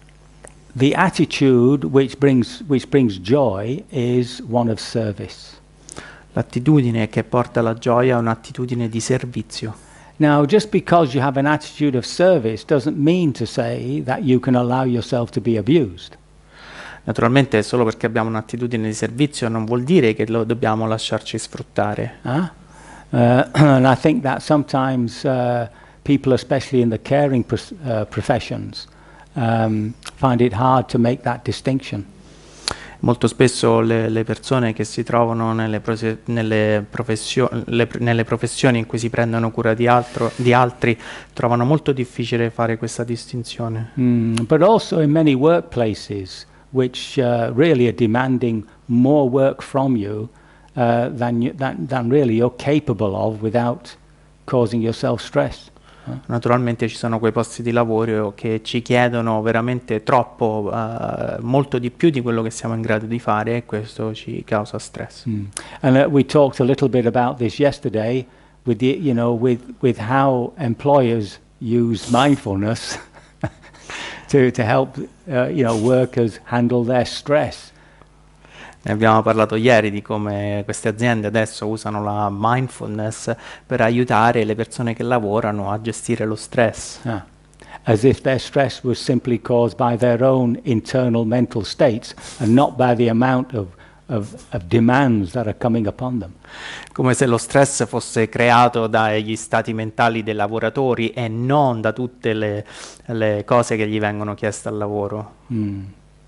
the attitude which brings, which brings joy is one of service. L'attitudine che porta la gioia è un'attitudine di servizio. Now, just because you have an attitude of service doesn't mean to say that you can allow yourself to be abused. Naturalmente solo perché abbiamo un'attitudine di servizio non vuol dire che lo dobbiamo lasciarci sfruttare. Huh? Uh, and I think that sometimes uh, people, especially in the caring pros- uh, professions, um, find it hard to make that distinction. Molto spesso le, le persone che si trovano nelle, prose- nelle, professio- le, nelle professioni in cui si prendono cura di, altro, di altri trovano molto difficile fare questa distinzione. Mm, but also in many workplaces which uh, really are demanding more work from you uh, than, you than, than really you're capable of without causing yourself stress. Naturalmente ci sono quei posti di lavoro che ci chiedono veramente troppo, uh, molto di più di quello che siamo in grado di fare e questo ci causa stress. Mm. And uh, we talked a little bit about this yesterday with the, you know, with, with how employers use mindfulness to, to help uh, you know, workers handle their stress. Ne abbiamo parlato ieri di come queste aziende adesso usano la mindfulness per aiutare le persone che lavorano a gestire lo stress. Ah. As if their stress was simply caused by their own internal mental states and not by the amount of, of, of demands that are coming upon them. Come se lo stress fosse creato dagli stati mentali dei lavoratori e non da tutte le, le cose che gli vengono chieste al lavoro. Mm.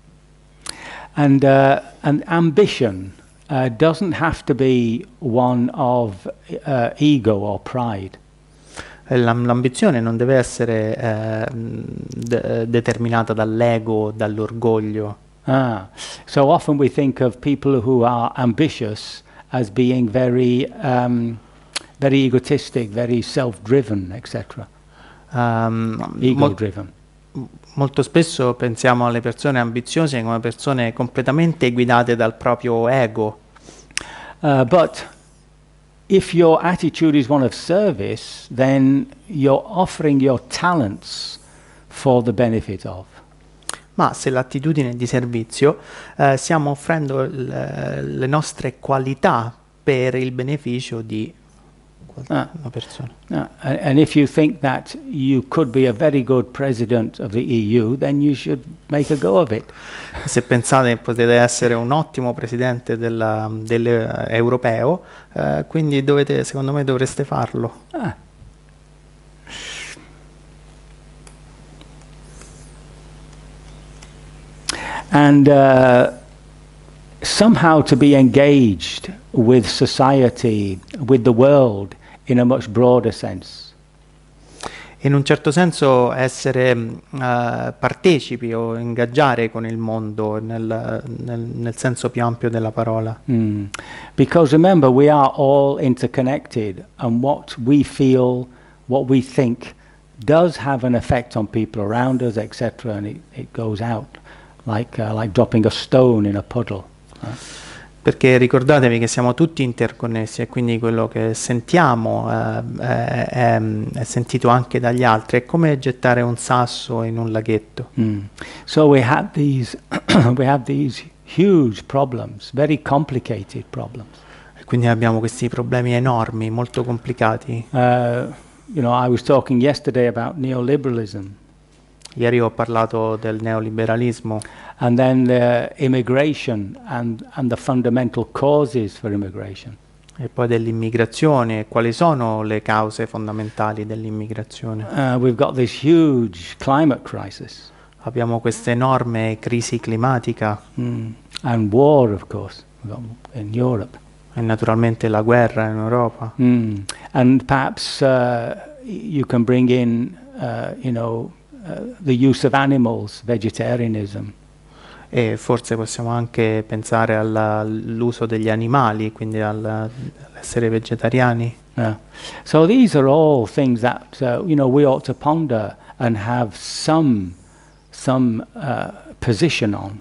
And, uh, and ambition uh, doesn't have to be one of uh, ego or pride. E l'am- l'ambizione non deve essere eh, de- determinata dall'ego, dall'orgoglio. Ah. So often we think of people who are ambitious as being very, um, very egotistic, very self-driven, et cetera. Um, mol- Ego-driven. molto spesso pensiamo alle persone ambiziose come persone completamente guidate dal proprio ego. Uh, but if your attitude is one of service, then you're offering your talents for the benefit of. Ma se l'attitudine è di servizio, eh, stiamo offrendo l- le nostre qualità per il beneficio di Ah. una persona. Uh, and, and if you think that you could be a very good president of the E U, then you should make a go of it. Se pensate che potete essere un ottimo presidente della- dell'europeo, eh, quindi dovete, secondo me dovreste farlo. Ah. and uh, somehow to be engaged with society, with the world in a much broader sense. In un certo senso essere uh, partecipi o ingaggiare con il mondo nel, nel, nel senso più ampio della parola. Mm. Because remember, we are all interconnected, and what we feel, what we think, does have an effect on people around us, et cetera, and it, it goes out like, uh, like dropping a stone in a puddle. Uh. Perché ricordatevi che siamo tutti interconnessi e quindi quello che sentiamo eh, è, è, è sentito anche dagli altri, è come gettare un sasso in un laghetto. Mm. So we have these, we have these huge problems, very complicated problems. E quindi abbiamo questi problemi enormi, molto complicati. Uh, you know, I was talking yesterday about neoliberalism. Ieri ho parlato del neoliberalismo. And then the immigration and, and the fundamental causes for immigration. E poi dell'immigrazione, quali sono le cause fondamentali dell'immigrazione? Uh, we've got this huge climate crisis. Abbiamo questa enorme crisi climatica. Mm. And war, of course, we've got in Europe. E naturalmente la guerra in Europa. Mm. And perhaps uh, you can bring in, uh, you know, uh, the use of animals, vegetarianism. E forse possiamo anche pensare alla- all'uso degli animali, quindi al- all'essere vegetariani. Yeah. So these are all things that uh, you know we ought to ponder and have some some uh, position on.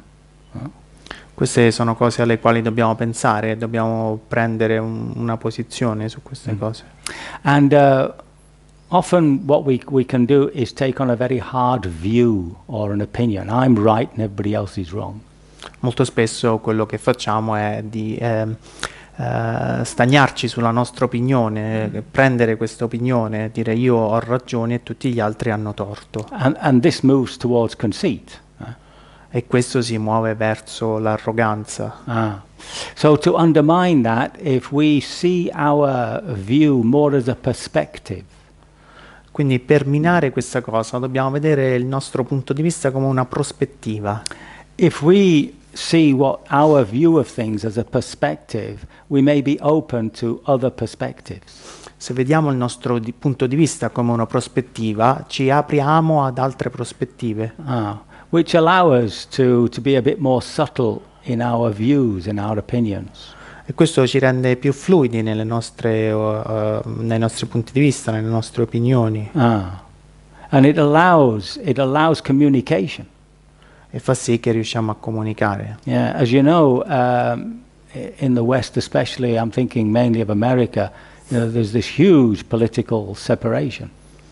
Queste sono cose alle quali dobbiamo pensare, dobbiamo prendere un- una posizione su queste Mm. cose. And uh, often what we we can do is take on a very hard view or an opinion. I'm right and everybody else is wrong. Molto spesso quello che facciamo è di ehm, eh, stagnarci sulla nostra opinione, eh, prendere questa opinione, dire io ho ragione e tutti gli altri hanno torto. And and this moves towards conceit. uh. E questo si muove verso l'arroganza. Ah. So to undermine that, if we see our view more as a perspective, Quindi per minare questa cosa dobbiamo vedere il nostro punto di vista come una prospettiva. if we see what our view of things as a perspective, we may be open to other perspectives. Se vediamo il nostro di- punto di vista come una prospettiva, ci apriamo ad altre prospettive, Ah, which allow us to, to be a bit more subtle in our views, in our opinions. e questo ci rende più fluidi nelle nostre, uh, uh, nei nostri punti di vista, nelle nostre opinioni, Ah. And it allows, it allows communication. e fa sì che riusciamo a comunicare. Yeah, as you know, um, i- in the West especially, I'm thinking mainly of America, you know, there's this huge political separation.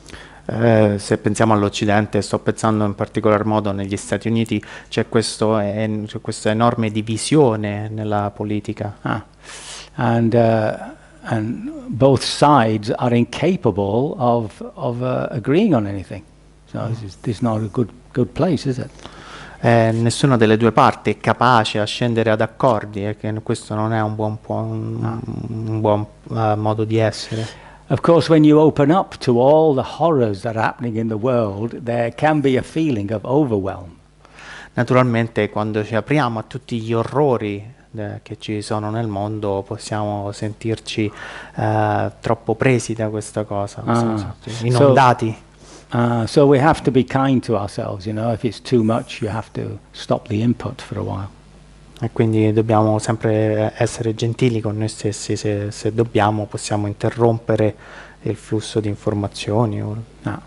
Eh, se pensiamo all'Occidente, sto pensando in particolar modo negli Stati Uniti, c'è, questo, en- c'è questa enorme divisione nella politica. Ah. And, uh, and both sides are incapable of, of uh, agreeing on anything. So this is, this is not a good, good place, is it? Eh, nessuna delle due parti è capace a scendere ad accordi e che questo non è un buon, po- un, un buon eh, modo di essere. Of course, when you open up to all the horrors that are happening in the world, there can be a feeling of overwhelm. Naturalmente quando ci apriamo a tutti gli orrori eh, che ci sono nel mondo possiamo sentirci eh, troppo presi da questa cosa, possiamo Ah. sentirci inondati. Uh, so we have to be kind to ourselves, you know. If it's too much, you have to stop the input for a while. E quindi dobbiamo sempre essere gentili con noi stessi, se, se dobbiamo possiamo interrompere il flusso di informazioni. o- Ah.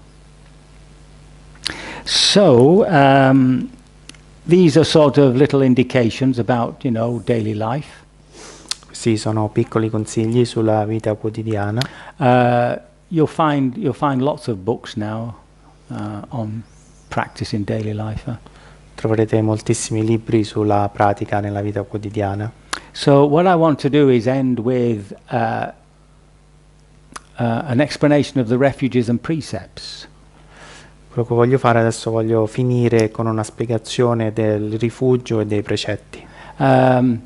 So um, these are sort of little indications about, you know, daily life. Questi sono piccoli consigli sulla vita quotidiana. Uh, you'll find you'll find lots of books now uh, on practice in daily life. huh? Troverete moltissimi libri sulla pratica nella vita quotidiana. So what I want to do is end with uh, uh, an explanation of the refuges and precepts. Quello che voglio fare adesso, voglio finire con una spiegazione del rifugio e dei precetti. Um,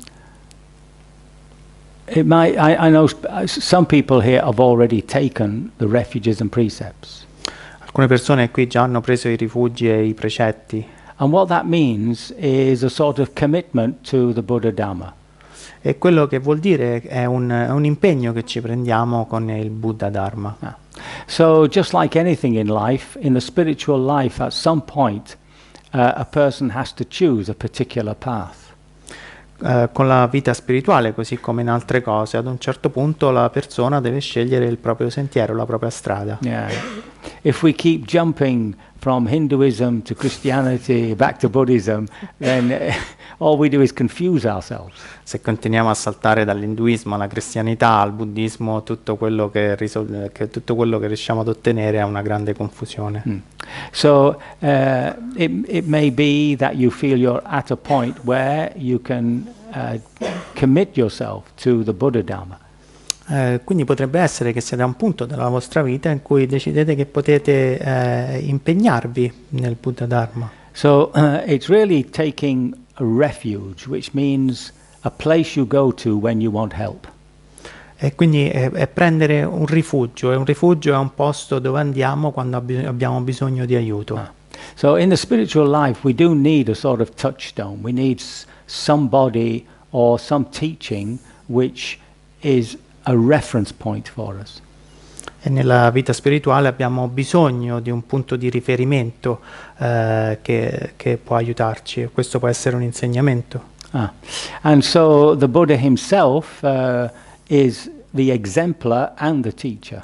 it might, I, I know sp- uh, s- some people here have already taken the refuges and precepts. Alcune persone qui già hanno preso i rifugi e i precetti. And what that means is a sort of commitment to the Buddha Dhamma. E quello che vuol dire è un, è un impegno che ci prendiamo con il Buddha Dharma. Ah. So just like anything in life, in the spiritual life, at some point, uh, a person has to choose a particular path. Uh, con la vita spirituale, così come in altre cose, ad un certo punto la persona deve scegliere il proprio sentiero, la propria strada. Yeah. If we keep jumping from Hinduism to Christianity back to Buddhism, then uh, all we do is confuse ourselves. Se continuiamo a saltare dall'induismo alla cristianità al buddismo, tutto quello che, risol- che, tutto quello che riusciamo ad ottenere è una grande confusione. Mm. So uh, it, it may be that you feel you're at a point where you can uh, commit yourself to the Buddha Dhamma. Eh, quindi potrebbe essere che siate a un punto della vostra vita in cui decidete che potete eh, impegnarvi nel Buddha Dharma. So uh, it's really taking a refuge, which means a place you go to when you want help. E quindi è, è prendere un rifugio, e un rifugio è un posto dove andiamo quando abbi- abbiamo bisogno di aiuto. Ah. So in the spiritual life we do need a sort of touchstone. We need s- somebody or some teaching which is a reference point for us. E nella vita spirituale abbiamo bisogno di un punto di riferimento eh, che, che può aiutarci, e questo può essere un insegnamento. Ah. And so the Buddha himself uh, is the exemplar and the teacher.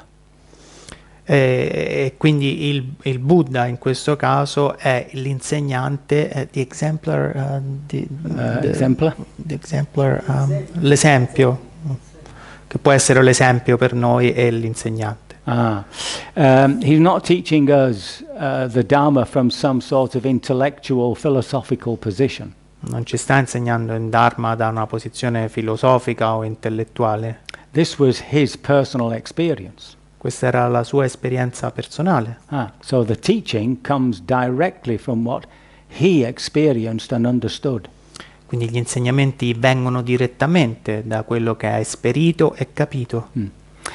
E, e quindi il, il Buddha in questo caso è l'insegnante, è the exemplar, uh, the, Uh, the- exemplar? the exemplar, um, l'esempio, che può essere l'esempio per noi e l'insegnante. Ah. Um, he's not teaching us uh, the Dharma from some sort of intellectual, philosophical position. Non ci sta insegnando in Dharma da una posizione filosofica o intellettuale. This was his personal experience. Questa era la sua esperienza personale. Ah. So the teaching comes directly from what he experienced and understood. Quindi gli insegnamenti vengono direttamente da quello che ha esperito e capito. Mm.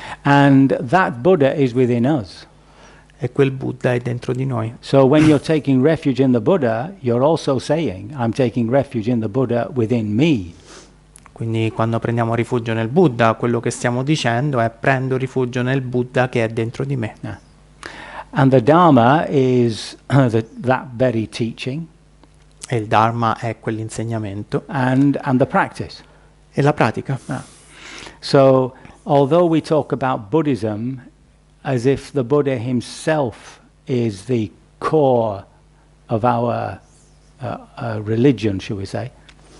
And that Buddha is within us. E quel Buddha è dentro di noi. So when you're taking refuge in the Buddha, you're also saying, I'm taking refuge in the Buddha within me. Quindi quando prendiamo rifugio nel Buddha, quello che stiamo dicendo è prendo rifugio nel Buddha che è dentro di me. Yeah. And the Dharma is uh, the, that very teaching E il Dharma è quell'insegnamento and, and the practice. e la pratica. Yeah. So although we talk about Buddhism as if the Buddha himself is the core of our uh, uh, religion, shall we say,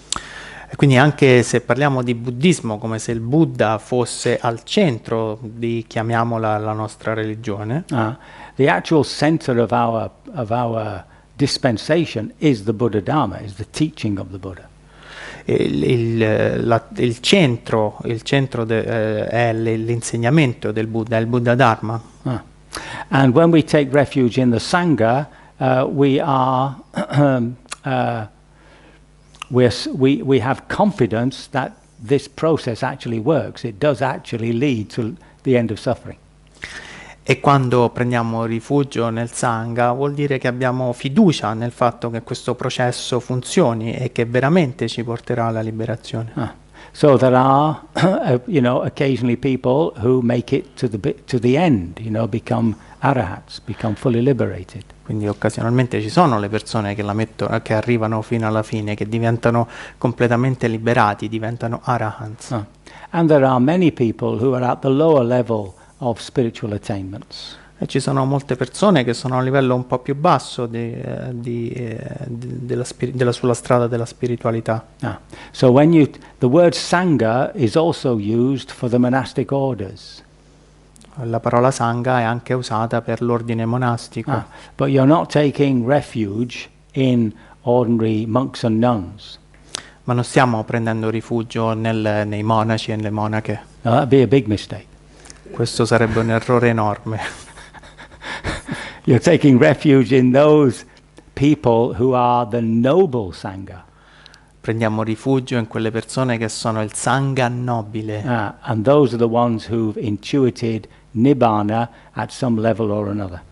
E quindi anche se parliamo di buddismo come se il Buddha fosse al centro di, chiamiamola, la nostra religione, uh, the actual center of our, of our dispensation is the Buddha Dharma, is the teaching of the Buddha. il, il, la- il centro, il centro de- eh, è l- l'insegnamento del Buddha, è il Buddha Dharma. Ah. And when we take refuge in the Sangha, uh, we are um, uh, we're, s- we, we have confidence that this process actually works. It does actually lead to the end of suffering. E quando prendiamo rifugio nel Sangha vuol dire che abbiamo fiducia nel fatto che questo processo funzioni e che veramente ci porterà alla liberazione. Ah. So there are, uh, you know, occasionally people who make it to the bi- to the end, you know, become arahats, become fully liberated. Quindi occasionalmente ci sono le persone che, la metto- che arrivano fino alla fine, che diventano completamente liberati, diventano arahants. Ah. And there are many people who are at the lower level of spiritual attainments. E ci sono molte persone che sono a un livello un po' più basso di, eh, di, eh, di- della, spiri- della- sulla strada della spiritualità. Ah. So when you, the word Sangha is also used for the monastic orders. La parola Sangha è anche usata per l'ordine monastico, Ah. But you're not taking refuge in ordinary monks and nuns. ma non stiamo prendendo rifugio nel- nei monaci e nelle monache. Now, that'd be a big mistake. Questo sarebbe un errore enorme. You're taking refuge in those people who are the noble Sangha. Prendiamo rifugio in quelle persone che sono il Sangha nobile. Ah, and those are the ones who've intuited Nibbana at some level or another.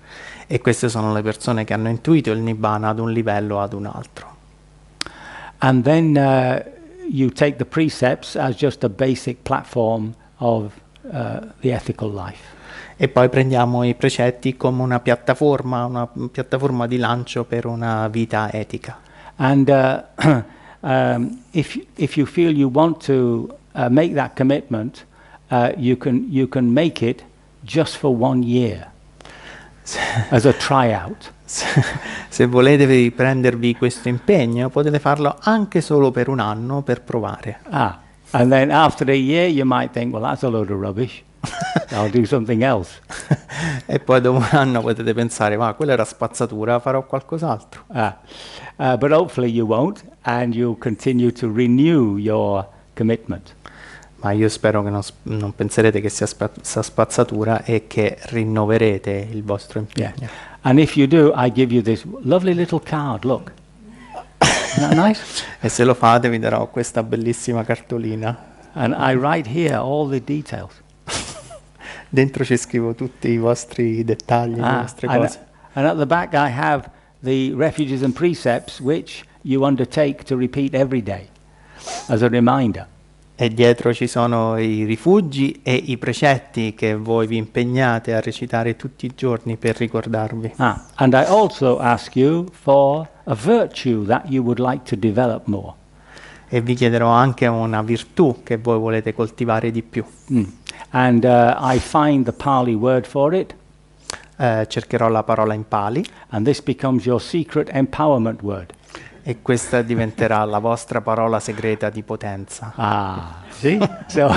E queste sono le persone che hanno intuito il Nibbana ad un livello o ad un altro. And then uh, you take the precepts as just a basic platform of uh, the ethical life. E poi prendiamo i precetti come una piattaforma, una piattaforma di lancio per una vita etica. And uh, um, if, if you feel you want to uh, make that commitment, uh, you can, you can make it just for one year as a tryout. Se volete prendervi questo impegno, potete farlo anche solo per un anno per provare. Ah, and then after a year you might think, well, that's a load of rubbish. I'll do something else. E poi dopo un anno potete pensare, ma quella era spazzatura, farò qualcos'altro. Ah, uh, but hopefully you won't, and you'll continue to renew your commitment. Ma io spero che non, non penserete che sia spazza spazzatura e che rinnoverete il vostro impegno. Yeah. And if you do, I give you this lovely little card, look. Isn't that nice? E se lo fate vi darò questa bellissima cartolina. And I write here all the details. Dentro ci scrivo tutti i vostri dettagli, le Ah, vostre and, cose. and at the back I have the refuges and precepts which you undertake to repeat every day as a reminder. E dietro ci sono i rifugi e i precetti che voi vi impegnate a recitare tutti i giorni per ricordarvi. Ah, and I also ask you for a virtue that you would like to develop more. E vi chiederò anche una virtù che voi volete coltivare di più. Mm. And uh, I find the Pali word for it. Eh, cercherò la parola in Pali. And this becomes your secret empowerment word. E questa diventerà la vostra parola segreta di potenza. Ah, see? So,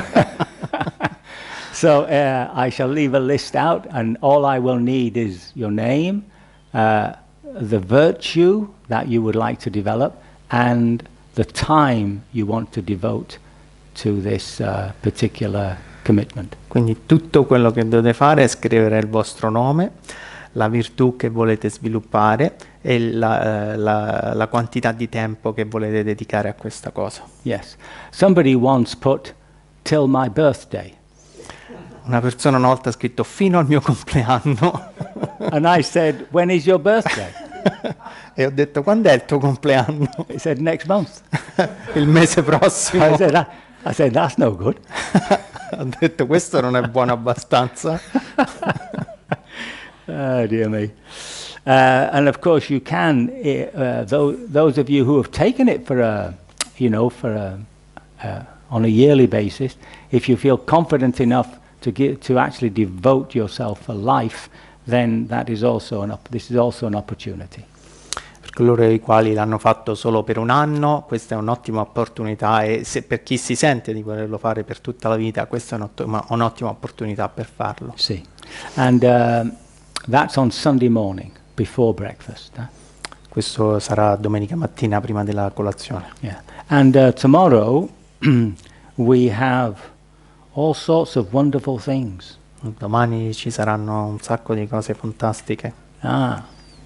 so uh, I shall leave a list out, and all I will need is your name, uh, the virtue that you would like to develop, and the time you want to devote to this uh, particular commitment. Quindi tutto quello che dovete fare è scrivere il vostro nome, la virtù che volete sviluppare e la, eh, la, la quantità di tempo che volete dedicare a questa cosa. Yes. Somebody once put till my birthday. Una persona una volta ha scritto fino al mio compleanno. And I said, when is your birthday? E ho detto, quando è il tuo compleanno? He said, next month. Il mese prossimo. I said, I, I said, that's no good. Ho detto, questo non è buono abbastanza. Oh, dear me. Uh, and of course you can, uh, those, those of you who have taken it for a, you know, for a, uh, on a yearly basis, if you feel confident enough to give, to actually devote yourself for life, then that is also an op- this is also an opportunity. Per coloro i quali l'hanno fatto solo per un anno, questa è un'ottima opportunità, e se per chi si sente di volerlo fare per tutta la vita, questa è un'ottima, un'ottima opportunità per farlo. See, and uh, that's on Sunday morning before breakfast. Huh? Questo sarà domenica mattina prima della colazione. Yeah, and uh, tomorrow we have all sorts of wonderful things. Domani ci saranno un sacco di cose fantastiche. Ah.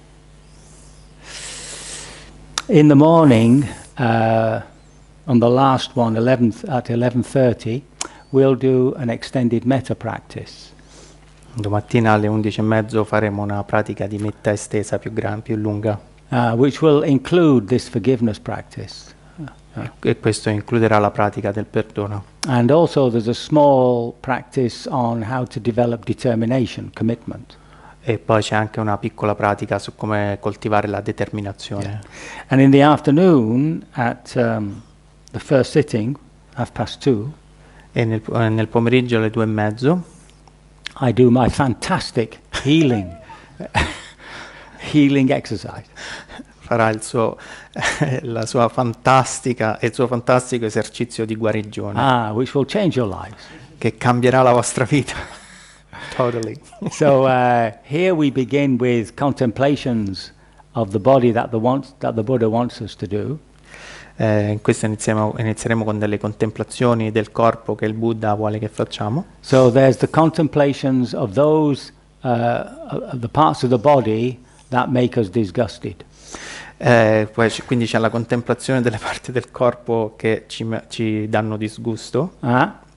In the morning, uh, on the last one, eleven at eleven thirty, we'll do an extended metta practice. Domattina alle undici e mezzo faremo una pratica di metta estesa più grande, più lunga. Uh, which will include this forgiveness practice. E questo includerà la pratica del perdono. And also there's a small practice on how to develop determination, commitment. E poi c'è anche una piccola pratica su come coltivare la determinazione. Yeah. And in the afternoon, at um, the first sitting, half past two, E nel, eh, nel pomeriggio alle due e mezzo I do my fantastic healing healing exercise. farà il suo, eh, la sua fantastica, il suo fantastico esercizio di guarigione Ah, which will change your lives. che cambierà la vostra vita. Totally. So uh, here we begin with contemplations of the body that the, wants, that the Buddha wants us to do. Eh, in questo iniziamo, inizieremo con delle contemplazioni del corpo che il Buddha vuole che facciamo. So there's the contemplations of those, uh, of the parts of the body that make us disgusted. Eh, poi c- quindi c'è la contemplazione delle parti del corpo che ci, me- ci danno disgusto. Uh,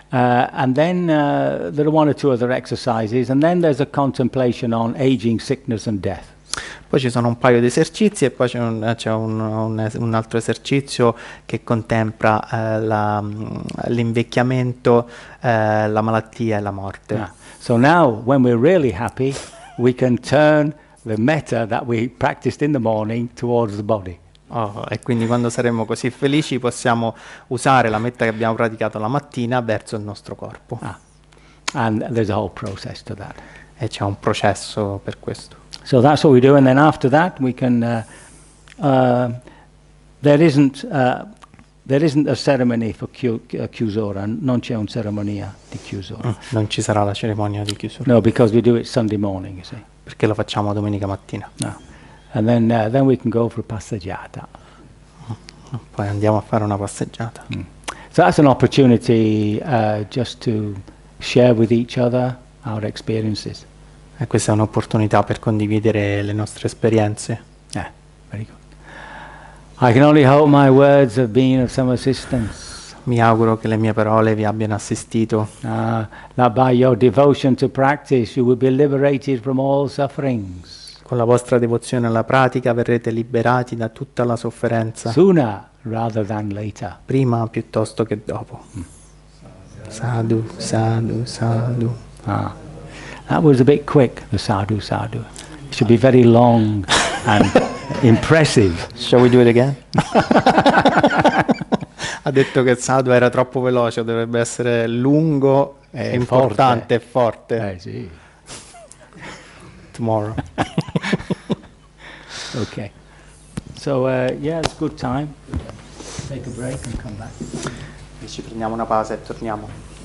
Uh, and then uh, there are one or two other exercises, and then there's a contemplation on aging, sickness and death. Poi ci sono un paio di esercizi e poi c'è un, c'è un, un, es- un altro esercizio che contempla eh, la- l'invecchiamento, eh, la malattia e la morte. Yeah. So now, when we're really happy, we can turn the metta that we practiced in the morning towards the body. Oh, e quindi quando saremo così felici possiamo usare la metta che abbiamo praticato la mattina verso il nostro corpo. Ah. And there's a whole process to that. E c'è un processo per questo. So that's what we do, and then after that we can. Uh, uh, there isn't uh, there isn't a ceremony for chiu- uh, chiusura. Non c'è una cerimonia di chiusura. Mm, Non ci sarà la cerimonia di chiusura, No, because we do it Sunday morning. You see. perché lo facciamo domenica mattina. No. And then uh, then we can go for a passeggiata. Poi andiamo a fare una passeggiata. So that's an opportunity uh, just to share with each other our experiences. E questa è un'opportunità per condividere le nostre esperienze. Yeah, very good. I can only hope my words have been of some assistance. Mi auguro che le mie parole vi abbiano assistito, Uh, that by your devotion to practice you will be liberated from all sufferings. con la vostra devozione alla pratica verrete liberati da tutta la sofferenza, Sooner rather than later. prima piuttosto che dopo. Sadhu, sadhu, sadhu. Ah. That was a bit quick, the sadhu sadhu. It should be very long and impressive. Shall we do it again? Ha detto che il sadhu era troppo veloce, dovrebbe essere lungo, E importante e forte. I see. Tomorrow. Okay. So uh, yeah, it's good time. Take a break and come back. E ci prendiamo una pausa e torniamo.